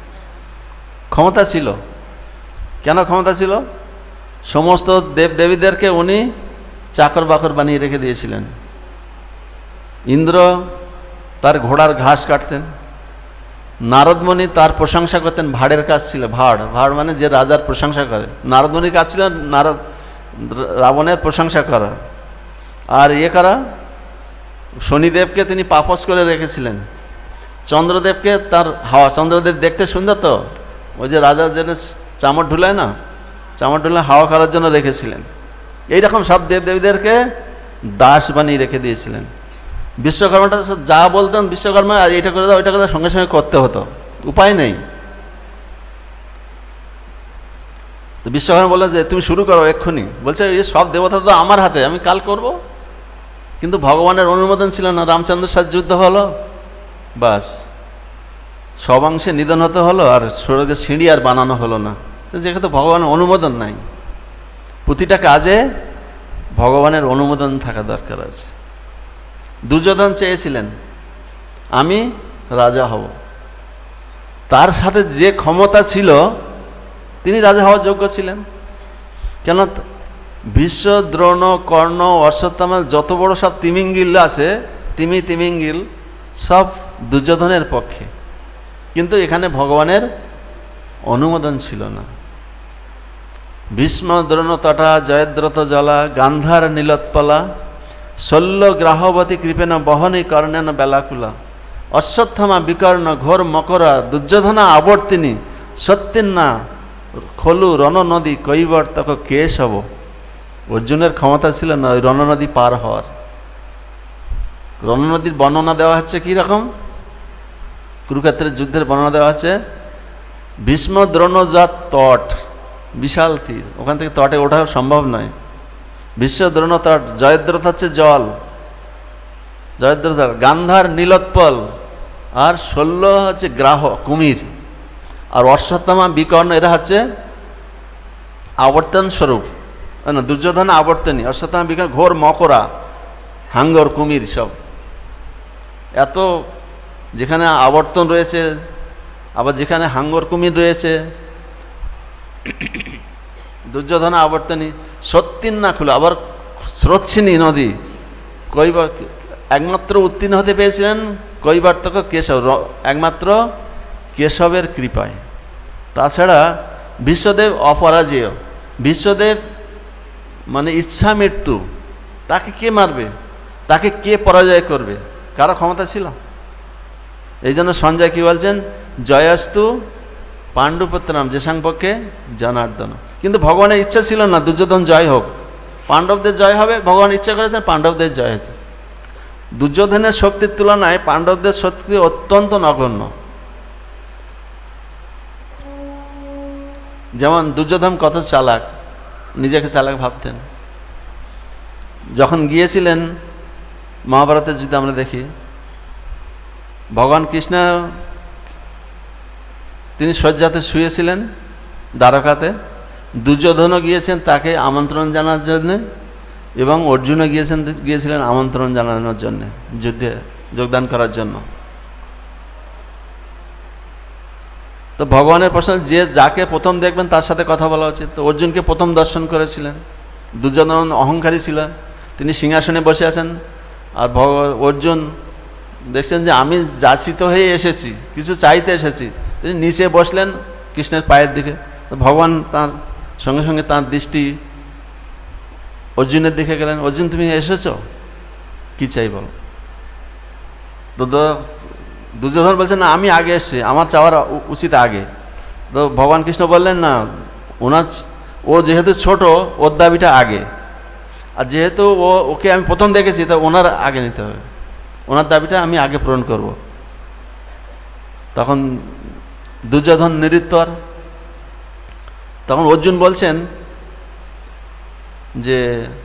ক্ষমতা ছিল। কেন ক্ষমতা ছিল? সমস্ত দেবদেবীদেরকে উনি চাকর বাকর বানিয়ে রেখে দিয়েছিলেন। ইন্দ্র তার ঘোড়ার ঘাস কাটতেন, নারদমণি তার প্রশংসা করতেন, ভাড়ের কাজ ছিল। ভাড় মানে যে রাজার প্রশংসা করে। নারদমণির কাজ ছিল রাবণের প্রশংসা করা। আর করা, শনিদেবকে তিনি পাপস করে রেখেছিলেন। চন্দ্রদেবকে তার হাওয়া, চন্দ্রদেব দেখতে সুন্দর তো, ওই যে রাজার জন্য চামড় ঢুলায় না, চামড় ঢুলায় হাওয়া করার জন্য রেখেছিলেন। এইরকম সব দেবদেবীদেরকে দাস বানিয়ে রেখে দিয়েছিলেন। বিশ্বকর্মাটা যা বলতেন, বিশ্বকর্মা এইটা করে দাও ওইটা করে দাও, সঙ্গে সঙ্গে করতে হতো, উপায় নেই। তো বিশ্বকর্মা বললো যে তুমি শুরু করো এক্ষুনি। বলছে এই সব দেবতা তো আমার হাতে, আমি কাল করব। কিন্তু ভগবানের অনুমোদন ছিল না। রামচন্দ্রের সাথে যুদ্ধ হলো, বাস সব অংশে নিধন হতে হলো, আর স্বর্গের সিঁড়ি আর বানানো হলো না। তো যেহেতু ভগবানের অনুমোদন নাই, প্রতিটা কাজে ভগবানের অনুমোদন থাকা দরকার আছে। দুর্যোধন চেয়েছিলেন আমি রাজা হব, তার সাথে যে ক্ষমতা ছিল তিনি রাজা হওয়ার যোগ্য ছিলেন। কেন? ভীষ্ম, দ্রোণ, কর্ণ, অশ্বত্থামা, যত বড় সব তিমিঙ্গিল আছে, তিমিঙ্গিল সব দুর্যোধনের পক্ষে। কিন্তু এখানে ভগবানের অনুমোদন ছিল না। ভীষ্ম, দ্রোণ তটা জয়দ্রথ জলা গান্ধার নীলোৎপলা শল্য গ্রাহবতী কৃপেণ বহনী কর্ণেন বেলাকুলা অশ্বত্থামা বিকর্ণ ঘোর মকরা দুর্যোধনা আবর্তিনী সত্যিন্না খলু রণ নদী কৈবর্তক কেশ হব। অর্জুনের ক্ষমতা ছিল না ওই রণ নদী পার হওয়ার। রণ নদীর বর্ণনা দেওয়া হচ্ছে কি রকম? কুরুক্ষেত্রের যুদ্ধের বর্ণনা দেওয়া হচ্ছে ভীষ্ম দ্রোণ যা তট, বিশাল তীর, ওখান থেকে তটে ওঠা সম্ভব নয়। ভীষ্ম দ্রোণ তট, জয়দ্রথ হচ্ছে জল, জয়দ্রথ, গান্ধার নীলোৎপল, আর শল্য হচ্ছে গ্রাহ কুমির, আর অশ্বত্থামা বিকর্ণ এরা হচ্ছে আবর্তন স্বরূপ। না, দুর্যোধন আবর্তনী, অশ্বত্থামা বিকর্ণ ঘোর মকরা, হাঙ্গর কুমির সব। এত যেখানে আবর্তন রয়েছে, আবার যেখানে হাঙ্গর কুমির রয়েছে, দুর্যোধন আবর্তনী সত্যিন্না খুলে, আবার স্রোতছিনী নদী, কইবার একমাত্র উত্তীর্ণ হতে পেরেছিলেন কৈবর্তক কেশব, একমাত্র কেশবের কৃপায়। তাছাড়া বিশ্বদেব অপরাজেয়। বিশ্বদেব মানে ইচ্ছা মৃত্যু, তাকে কে মারবে, তাকে কে পরাজয় করবে, কারো ক্ষমতা ছিল? এই জন্য সঞ্জয় কি বলছেন, জয়াস্তু পাণ্ডুপুত্রাম যেসাং পক্ষে জনার্দন। কিন্তু ভগবানের ইচ্ছা ছিল না দুর্যোধন জয় হোক, পাণ্ডবদের জয় হবে। ভগবান ইচ্ছা করেছেন পাণ্ডবদের জয় হয়েছে। দুর্যোধনের শক্তির তুলনায় পাণ্ডবদের শক্তি অত্যন্ত নগণ্য। যেমন দুর্যোধন কত চালাক, নিজেকে চালাক ভাবতেন। যখন গিয়েছিলেন মহাভারতের যুদ্ধে আমরা দেখি ভগবান কৃষ্ণ তিনি শয্যাতে শুয়েছিলেন দ্বারকাতে, দুর্যোধনও গিয়েছেন তাকে আমন্ত্রণ জানার জন্যে, এবং অর্জুনও গিয়েছিলেন আমন্ত্রণ জানানোর জন্যে, যুদ্ধে যোগদান করার জন্য। তো ভগবানের প্রশ্ন, যে যাকে প্রথম দেখবেন তার সাথে কথা বলা উচিত। তো অর্জুনকে প্রথম দর্শন করেছিলেন। দুর্যোধন অহংকারী ছিলেন, তিনি সিংহাসনে বসে আছেন, আর অর্জুন দেখছেন যে আমি যাচিত হয়ে এসেছি, কিছু চাইতে এসেছি। তিনি নিচে বসলেন কৃষ্ণের পায়ের দিকে। তো ভগবান তার সঙ্গে সঙ্গে তার দৃষ্টি অর্জুনের দিকে গেলেন। অর্জুন তুমি এসেছ, কি চাই বল? তো দুর্যোধন বলছেন না আমি আগে এসছি, আমার চাওয়ার উচিত আগে। তো ভগবান কৃষ্ণ বললেন না, ও যেহেতু ছোট ওর দাবিটা আগে, আর যেহেতু ওকে আমি প্রথম দেখেছি তা ওনার আগে নিতে হবে, ওনার দাবিটা আমি আগে পূরণ করব। তখন দুর্যোধন নিরুত্তর। তখন অর্জুন বলছেন যে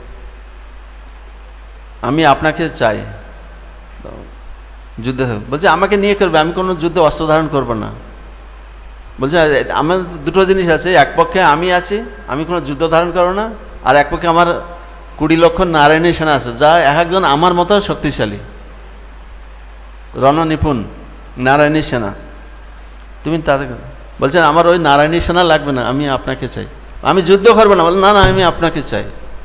আমি আপনাকে চাই যুদ্ধে। বলছে আমাকে নিয়ে করবে, আমি কোনো যুদ্ধে অস্ত্র ধারণ করবো না। বলছে আমার দুটো জিনিস আছে, এক পক্ষে আমি আছি, আমি কোনো যুদ্ধ ধারণ করবো না, আর এক পক্ষে আমার 20 লক্ষ নারায়ণী সেনা আছে, যা একজন আমার মতো শক্তিশালী রণনিপুণ নারায়ণী সেনা। তুমি তাদের বলছেন আমার ওই নারায়ণী সেনা লাগবে না, আমি আপনাকে চাই, আমি যুদ্ধ করবো না। বলেন না না, আমি আপনাকে চাই।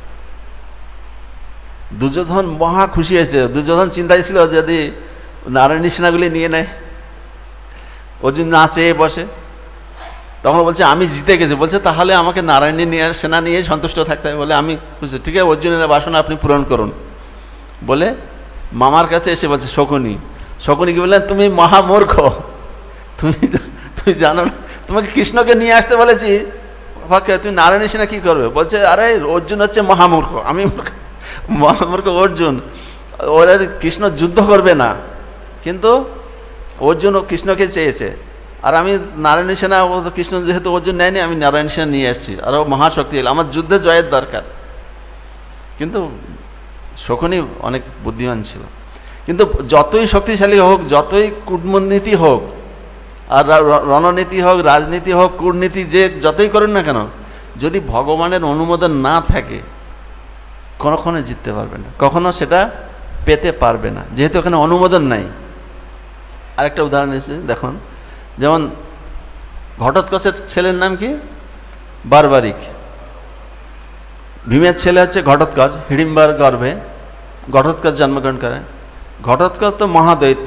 দুর্যোধন মহা খুশি হয়েছে। দুর্যোধন চিন্তায় ছিল যদি নারায়ণী সেনাগুলি নিয়ে নেয়, অর্জুন না চেয়ে বসে, তখন বলছে আমি জিতে গেছি। বলছে তাহলে আমাকে নারায়ণী সেনা নিয়ে সন্তুষ্ট থাকতে হবে। বলে আমি খুশি, ঠিক আছে অর্জুনের বাসনা আপনি পূরণ করুন। বলে মামার কাছে এসে বলছে শকুনি, শকুনি কি বললেন, তুমি মহামূর্খ, তুমি তুমি জানো না, তোমাকে কৃষ্ণকে নিয়ে আসতে বলেছি, তুমি নারায়ণী সেনা কি করবে? বলছে আরে অর্জুন হচ্ছে মহামূর্খ, আমি মহামূর্খ অর্জুন, ওরা কৃষ্ণ যুদ্ধ করবে না, কিন্তু অর্জুন ও কৃষ্ণকে চেয়েছে, আর আমি নারায়ণী সেনা, ও কৃষ্ণ যেহেতু অর্জুন নেয়নি, আমি নারায়ণ সেনা নিয়ে আসছি, আর ও মহাশক্তি, আমার যুদ্ধে জয়ের দরকার। কিন্তু শকুনি অনেক বুদ্ধিমান ছিল। কিন্তু যতই শক্তিশালী হোক, যতই কূটনীতি হোক, আর রণনীতি হোক, রাজনীতি হোক, কূটনীতি যে যতই করুন না কেন, যদি ভগবানের অনুমোদন না থাকে কখনো জিততে পারবে না, কখনো সেটা পেতে পারবে না, যেহেতু ওখানে অনুমোদন নাই। আরেকটা উদাহরণ দিচ্ছি দেখুন, যেমন ঘটোৎকচের ছেলের নাম কি? বারবারিক। ভীমের ছেলে হচ্ছে ঘটোৎকচ, হিড়িম্বার গর্ভে ঘটোৎকচ জন্মগ্রহণ করে। ঘটোৎকচ তো মহাদৈত্য,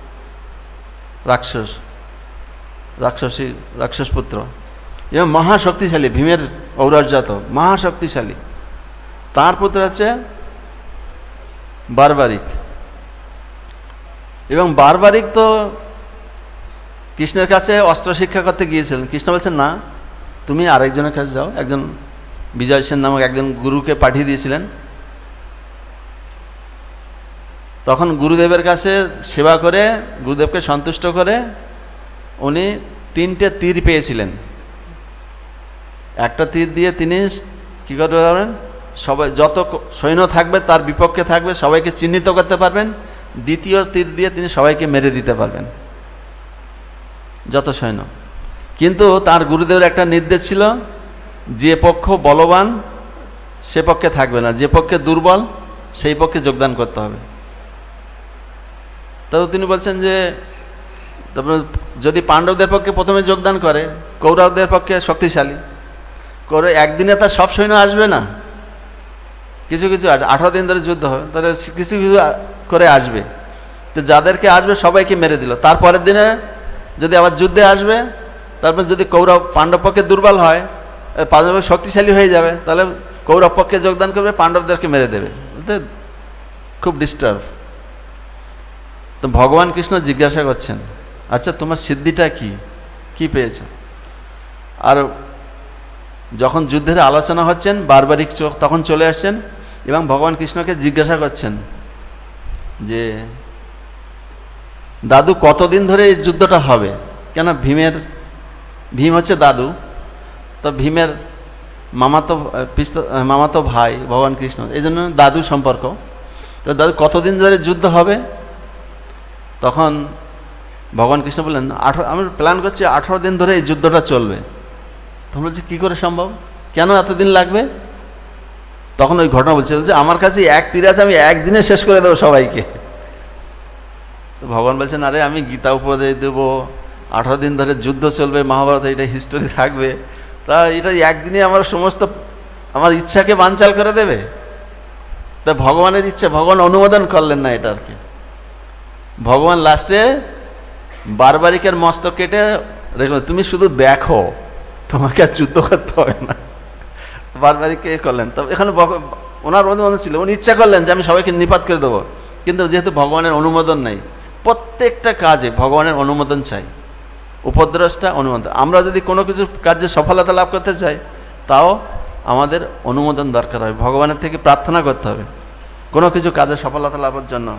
রাক্ষস পুত্র, এবং মহাশক্তিশালী, ভীমের ঔরজাত, মহাশক্তিশালী। তার পুত্র হচ্ছে বারবারিক, এবং বারবারিক তো কৃষ্ণের কাছে অস্ত্র শিক্ষা করতে গিয়েছিলেন। কৃষ্ণ বলছেন না, তুমি আরেকজনের কাছে যাও, একজন বিজয় সেন নামক একজন গুরুকে পাঠিয়ে দিয়েছিলেন। তখন গুরুদেবের কাছে সেবা করে, গুরুদেবকে সন্তুষ্ট করে উনি 3টে তীর পেয়েছিলেন। একটা তীর দিয়ে তিনি কী করতে পারবেন, সবাই যত সৈন্য থাকবে তার বিপক্ষে থাকবে সবাইকে চিহ্নিত করতে পারবেন। দ্বিতীয় তীর দিয়ে তিনি সবাইকে মেরে দিতে পারবেন, যত সৈন্য। কিন্তু তার গুরুদেবের একটা নির্দেশ ছিল, যে পক্ষ বলবান সে পক্ষে থাকবে না, যে পক্ষে দুর্বল সেই পক্ষে যোগদান করতে হবে। তো তিনি বলছেন যে যদি পাণ্ডবদের পক্ষে প্রথমে যোগদান করে, কৌরবদের পক্ষে শক্তিশালী করে, একদিনে তার সব সৈন্য আসবে না, কিছু কিছু 18 দিন ধরে যুদ্ধ হবে, তাহলে কিছু কিছু করে আসবে। তো যাদেরকে আসবে সবাইকে মেরে দিল। তারপরের দিনে যদি আবার যুদ্ধে আসবে, তারপর যদি কৌরব পাণ্ডব পক্ষে দুর্বল হয়, পাণ্ডব শক্তিশালী হয়ে যাবে, তাহলে কৌরব পক্ষে যোগদান করবে, পাণ্ডবদেরকে মেরে দেবে। খুব ডিস্টার্ব। তো ভগবান কৃষ্ণ জিজ্ঞাসা করছেন, আচ্ছা তোমার সিদ্ধিটা কি, কি পেয়েছ? আর যখন যুদ্ধের আলোচনা হচ্ছেন, বারবারিক তখন চলে আসছেন এবং ভগবান কৃষ্ণকে জিজ্ঞাসা করছেন যে দাদু কতদিন ধরে এই যুদ্ধটা হবে? কেন ভীম হচ্ছে দাদু, তো ভীমের মামাতো ভাই ভগবান কৃষ্ণ, এই জন্য দাদু সম্পর্ক। তো দাদু কতদিন ধরে যুদ্ধ হবে? তখন ভগবান কৃষ্ণ বললেন, আমি প্ল্যান করছি 18 দিন ধরে এই যুদ্ধটা চলবে। তখন বলছি কী করে সম্ভব, কেন এতদিন লাগবে? তখন ওই ঘটনা বলছে যে আমার কাছে এক তীর আছে, আমি একদিনে শেষ করে দেবো সবাইকে। তো ভগবান বলছেন, আরে আমি গীতা উপদেশ দেবো, 18 দিন ধরে যুদ্ধ চলবে, মহাভারত এটা হিস্টোরি থাকবে, তা এটা একদিনে আমার সমস্ত আমার ইচ্ছাকে বানচাল করে দেবে? তা ভগবানের ইচ্ছা, ভগবান অনুমোদন করলেন না এটা আর কি। ভগবান লাস্টে বারবারিকের মস্তক কেটে রেখে, তুমি শুধু দেখো, তোমাকে আর যুদ্ধ করতে হবে না। বারবারিককে করলেন। তবে এখানে ওনার অনুমোদন ছিল, উনি ইচ্ছা করলেন যে আমি সবাইকে নিপাত করে দেবো, কিন্তু যেহেতু ভগবানের অনুমোদন নেই, প্রত্যেকটা কাজে ভগবানের অনুমোদন চাই, উপদ্রষ্টা অনুমোদন। আমরা যদি কোনো কিছু কাজে সফলতা লাভ করতে চাই, তাও আমাদের অনুমোদন দরকার হয়, ভগবানের থেকে প্রার্থনা করতে হবে কোনো কিছু কাজে সফলতা লাভের জন্য।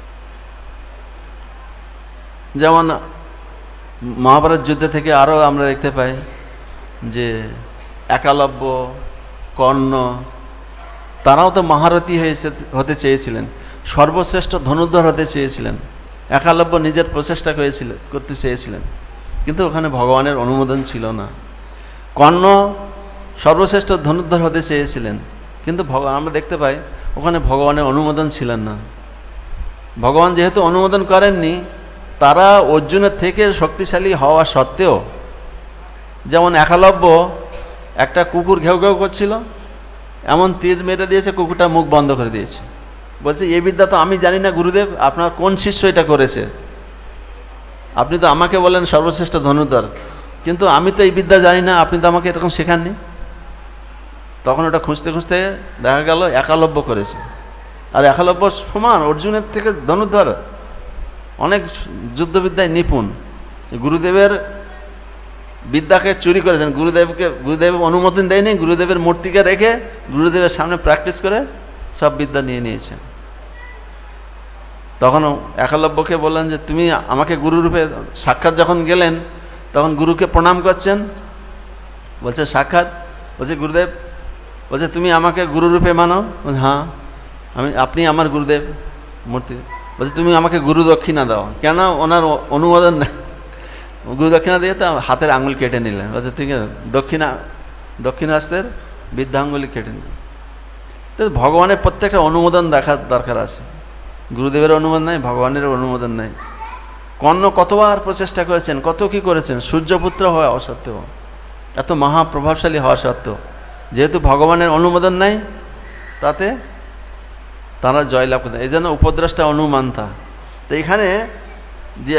যেমন মহাভারত যুদ্ধ থেকে আরও আমরা দেখতে পাই যে একালব্য, কর্ণ, তারাও তো মহারথী হতে চেয়েছিলেন, সর্বশ্রেষ্ঠ ধনুর্ধর হতে চেয়েছিলেন। একালব্য নিজের প্রচেষ্টা করতে চেয়েছিলেন, কিন্তু ওখানে ভগবানের অনুমোদন ছিল না। কর্ণ সর্বশ্রেষ্ঠ ধনুর্ধর হতে চেয়েছিলেন, কিন্তু আমরা দেখতে পাই ওখানে ভগবানের অনুমোদন ছিলেন না। ভগবান যেহেতু অনুমোদন করেননি, তারা অর্জুনের থেকে শক্তিশালী হওয়া সত্ত্বেও যেমন একালব্য একটা কুকুর ঘেউ ঘেউ করছিল, এমন তীর মেরে দিয়েছে, কুকুরটার মুখ বন্ধ করে দিয়েছে। বলছে এই বিদ্যা তো আমি জানি না গুরুদেব, আপনার কোন শিষ্য এটা করেছে? আপনি তো আমাকে বলেন সর্বশ্রেষ্ঠ ধনুর্ধর, কিন্তু আমি তো এই বিদ্যা জানি না, আপনি তো আমাকে এরকম শেখাননি। তখন ওটা খুঁজতে খুঁজতে দেখা গেল একালব্য করেছে। আর একালব্য সমান অর্জুনের থেকে ধনুর্ধর, অনেক যুদ্ধবিদ্যায় নিপুণ। গুরুদেবের বিদ্যাকে চুরি করেছেন, গুরুদেব অনুমোদন দেয়নি, গুরুদেবের মূর্তিকে রেখে গুরুদেবের সামনে প্র্যাকটিস করে সব বিদ্যা নিয়ে নিয়েছেন। তখন একালব্যকে বললেন যে তুমি আমাকে গুরুরূপে সাক্ষাৎ যখন গেলেন তখন গুরুকে প্রণাম করছেন। বলছে সাক্ষাৎ, বলছে গুরুদেব, বলছে তুমি আমাকে গুরুরূপে মানো? হ্যাঁ আপনি আমার গুরুদেব মূর্তি। বলছে তুমি আমাকে গুরু দক্ষিণা দাও। কেন? ওনার অনুমোদন নেই। গুরু দক্ষিণা দিয়ে তো হাতের আঙুল কেটে নিলেন। বলছে ঠিক আছে, দক্ষিণাস্তের বৃদ্ধাঙ্গুলি কেটে নিলেন। তো ভগবানের প্রত্যেকটা অনুমোদন দেখার দরকার আছে। গুরুদেবের অনুমোদন নাই, ভগবানের অনুমোদন নাই। কর্ণ কতবার প্রচেষ্টা করেছেন, কত কি করেছেন, সূর্যপুত্র হওয়া সত্ত্বেও, এত মহাপ্রভাবশালী হওয়া সত্ত্বেও, যেহেতু ভগবানের অনুমোদন নাই, তাতে তারা জয়লাভ করতেন। এই জন্য উপদ্রষ্টা অনুমান্তা। তো এখানে যে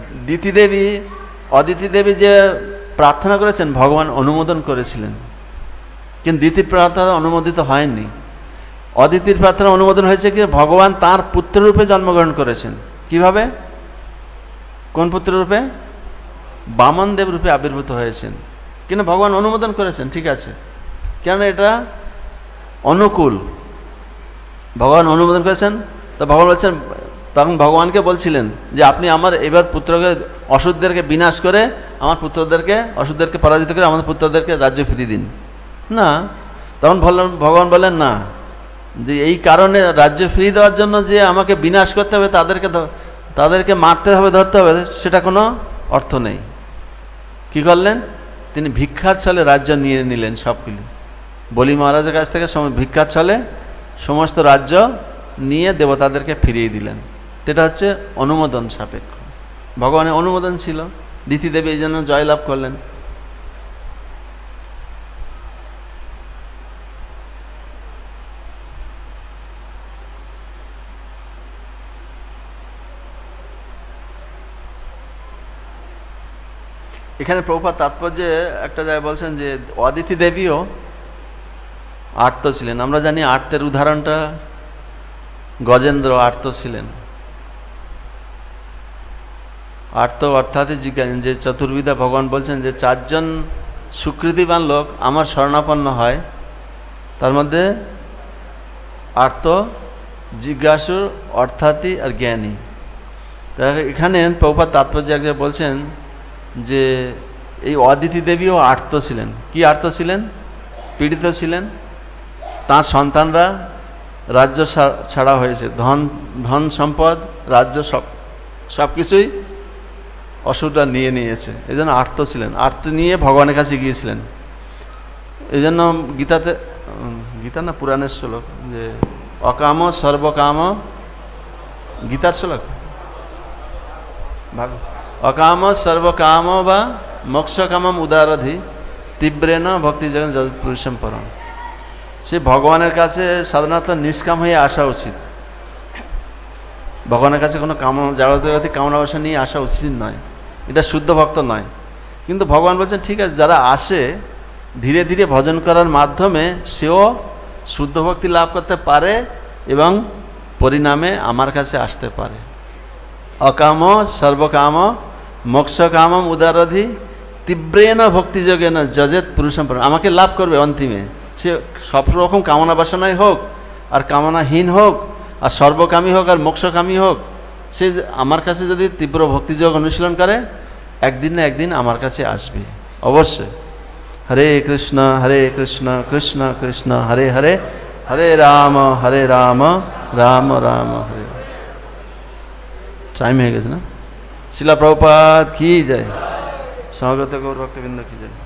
অদিতি দেবী যে প্রার্থনা করেছেন, ভগবান অনুমোদন করেছিলেন, কিন্তু দিতির প্রার্থনা অনুমোদিত হয়নি। অদিতির প্রার্থনা অনুমোদন হয়েছে কি, ভগবান তাঁর পুত্ররূপে জন্মগ্রহণ করেছেন। কিভাবে? কোন পুত্ররূপে? বামন দেব রূপে আবির্ভূত হয়েছেন, কিন্তু ভগবান অনুমোদন করেছেন। ঠিক আছে, কেন? এটা অনুকূল, ভগবান অনুমোদন করেছেন। তো ভগবান বলছেন, তখন ভগবানকে বলছিলেন যে আপনি আমার এবার পুত্রকে, অসুরদেরকে বিনাশ করে আমার পুত্রদেরকে, অসুরদেরকে পরাজিত করে আমাদের পুত্রদেরকে রাজ্য ফিরিয়ে দিন না। তখন ভগবান বলেন না, যে এই কারণে রাজ্য ফিরিয়ে দেওয়ার জন্য যে আমাকে বিনাশ করতে হবে, তাদেরকে মারতে হবে, ধরতে হবে, সেটা কোনো অর্থ নেই। কি করলেন? তিনি ভিক্ষার ছলে রাজ্য নিয়ে নিলেন সবগুলি। বলি মহারাজের কাছ থেকে ভিক্ষার ছলে সমস্ত রাজ্য নিয়ে দেবতাদেরকে ফিরিয়ে দিলেন। এটা হচ্ছে অনুমোদন সাপেক্ষ, ভগবানের অনুমোদন ছিল। দিতি দেবী এই জন্য জয়লাভ করলেন। এখানে প্রভুপাদ তাৎপর্যে একটা জায়গায় বলছেন যে অদিতি দেবীও আর্ত ছিলেন। আমরা জানি আর্তের উদাহরণটা গজেন্দ্র আর্ত ছিলেন। আর্ত অর্থাৎ যে চতুর্বিধা ভগবান বলছেন যে চারজন সুকৃতিবান লোক আমার শরণাপন্ন হয়, তার মধ্যে আর্ত, জিজ্ঞাসু, অর্থাৎই আর জ্ঞানী। তা এখানে প্রভুপাদ তাৎপর্য এক জায়গায় বলছেন যে এই অদিতি দেবীও আর্ত ছিলেন। কি আর্ত ছিলেন? পীড়িত ছিলেন। তার সন্তানরা রাজ্য ছাড়া হয়েছে, ধন সম্পদ, রাজ্য সব কিছুই অসুররা নিয়ে নিয়েছে। এই জন্য আর্ত ছিলেন, আর্ত নিয়ে ভগবানের কাছে গিয়েছিলেন। এই জন্য গীতা না পুরাণের শ্লোক, যে অকাম সর্বকাম, গীতার শ্লোক ভাব, অকাম সর্বকাম বা মোক্ষকামম উদারধি তীব্রেণ ভক্তি জগন জগৎ পুরুষম পরম। সে ভগবানের কাছে সাধারণত নিষ্কাম হয়ে আসা উচিত। ভগবানের কাছে কোনো জাগতিক কামনা বাসনা নিয়ে আসা উচিত নয়, এটা শুদ্ধ ভক্ত নয়। কিন্তু ভগবান বলছেন ঠিক আছে, যারা আসে ধীরে ধীরে ভজন করার মাধ্যমে সেও শুদ্ধ ভক্তি লাভ করতে পারে এবং পরিণামে আমার কাছে আসতে পারে। অকাম সর্বকাম মোক্ষকামম উদারধি তীব্রেণ ভক্তিযোগেন যজেত পুরুষম পরম। আমাকে লাভ করবে অন্তিমে, সে সব রকম কামনা বাসনাই হোক আর কামনাহীন হোক আর সর্বকামী হোক আর মোক্ষকামী হোক, সে আমার কাছে যদি তীব্র ভক্তিযোগ অনুশীলন করে একদিন না একদিন আমার কাছে আসবে অবশ্যই। হরে কৃষ্ণ কৃষ্ণ কৃষ্ণ হরে হরে, হরে রাম রাম রাম হরে। টাইম হয়ে গেছে না? শিলা প্রভুপাদ কি জয়, সমবেত গৌর ভক্তবৃন্দ কি জয়।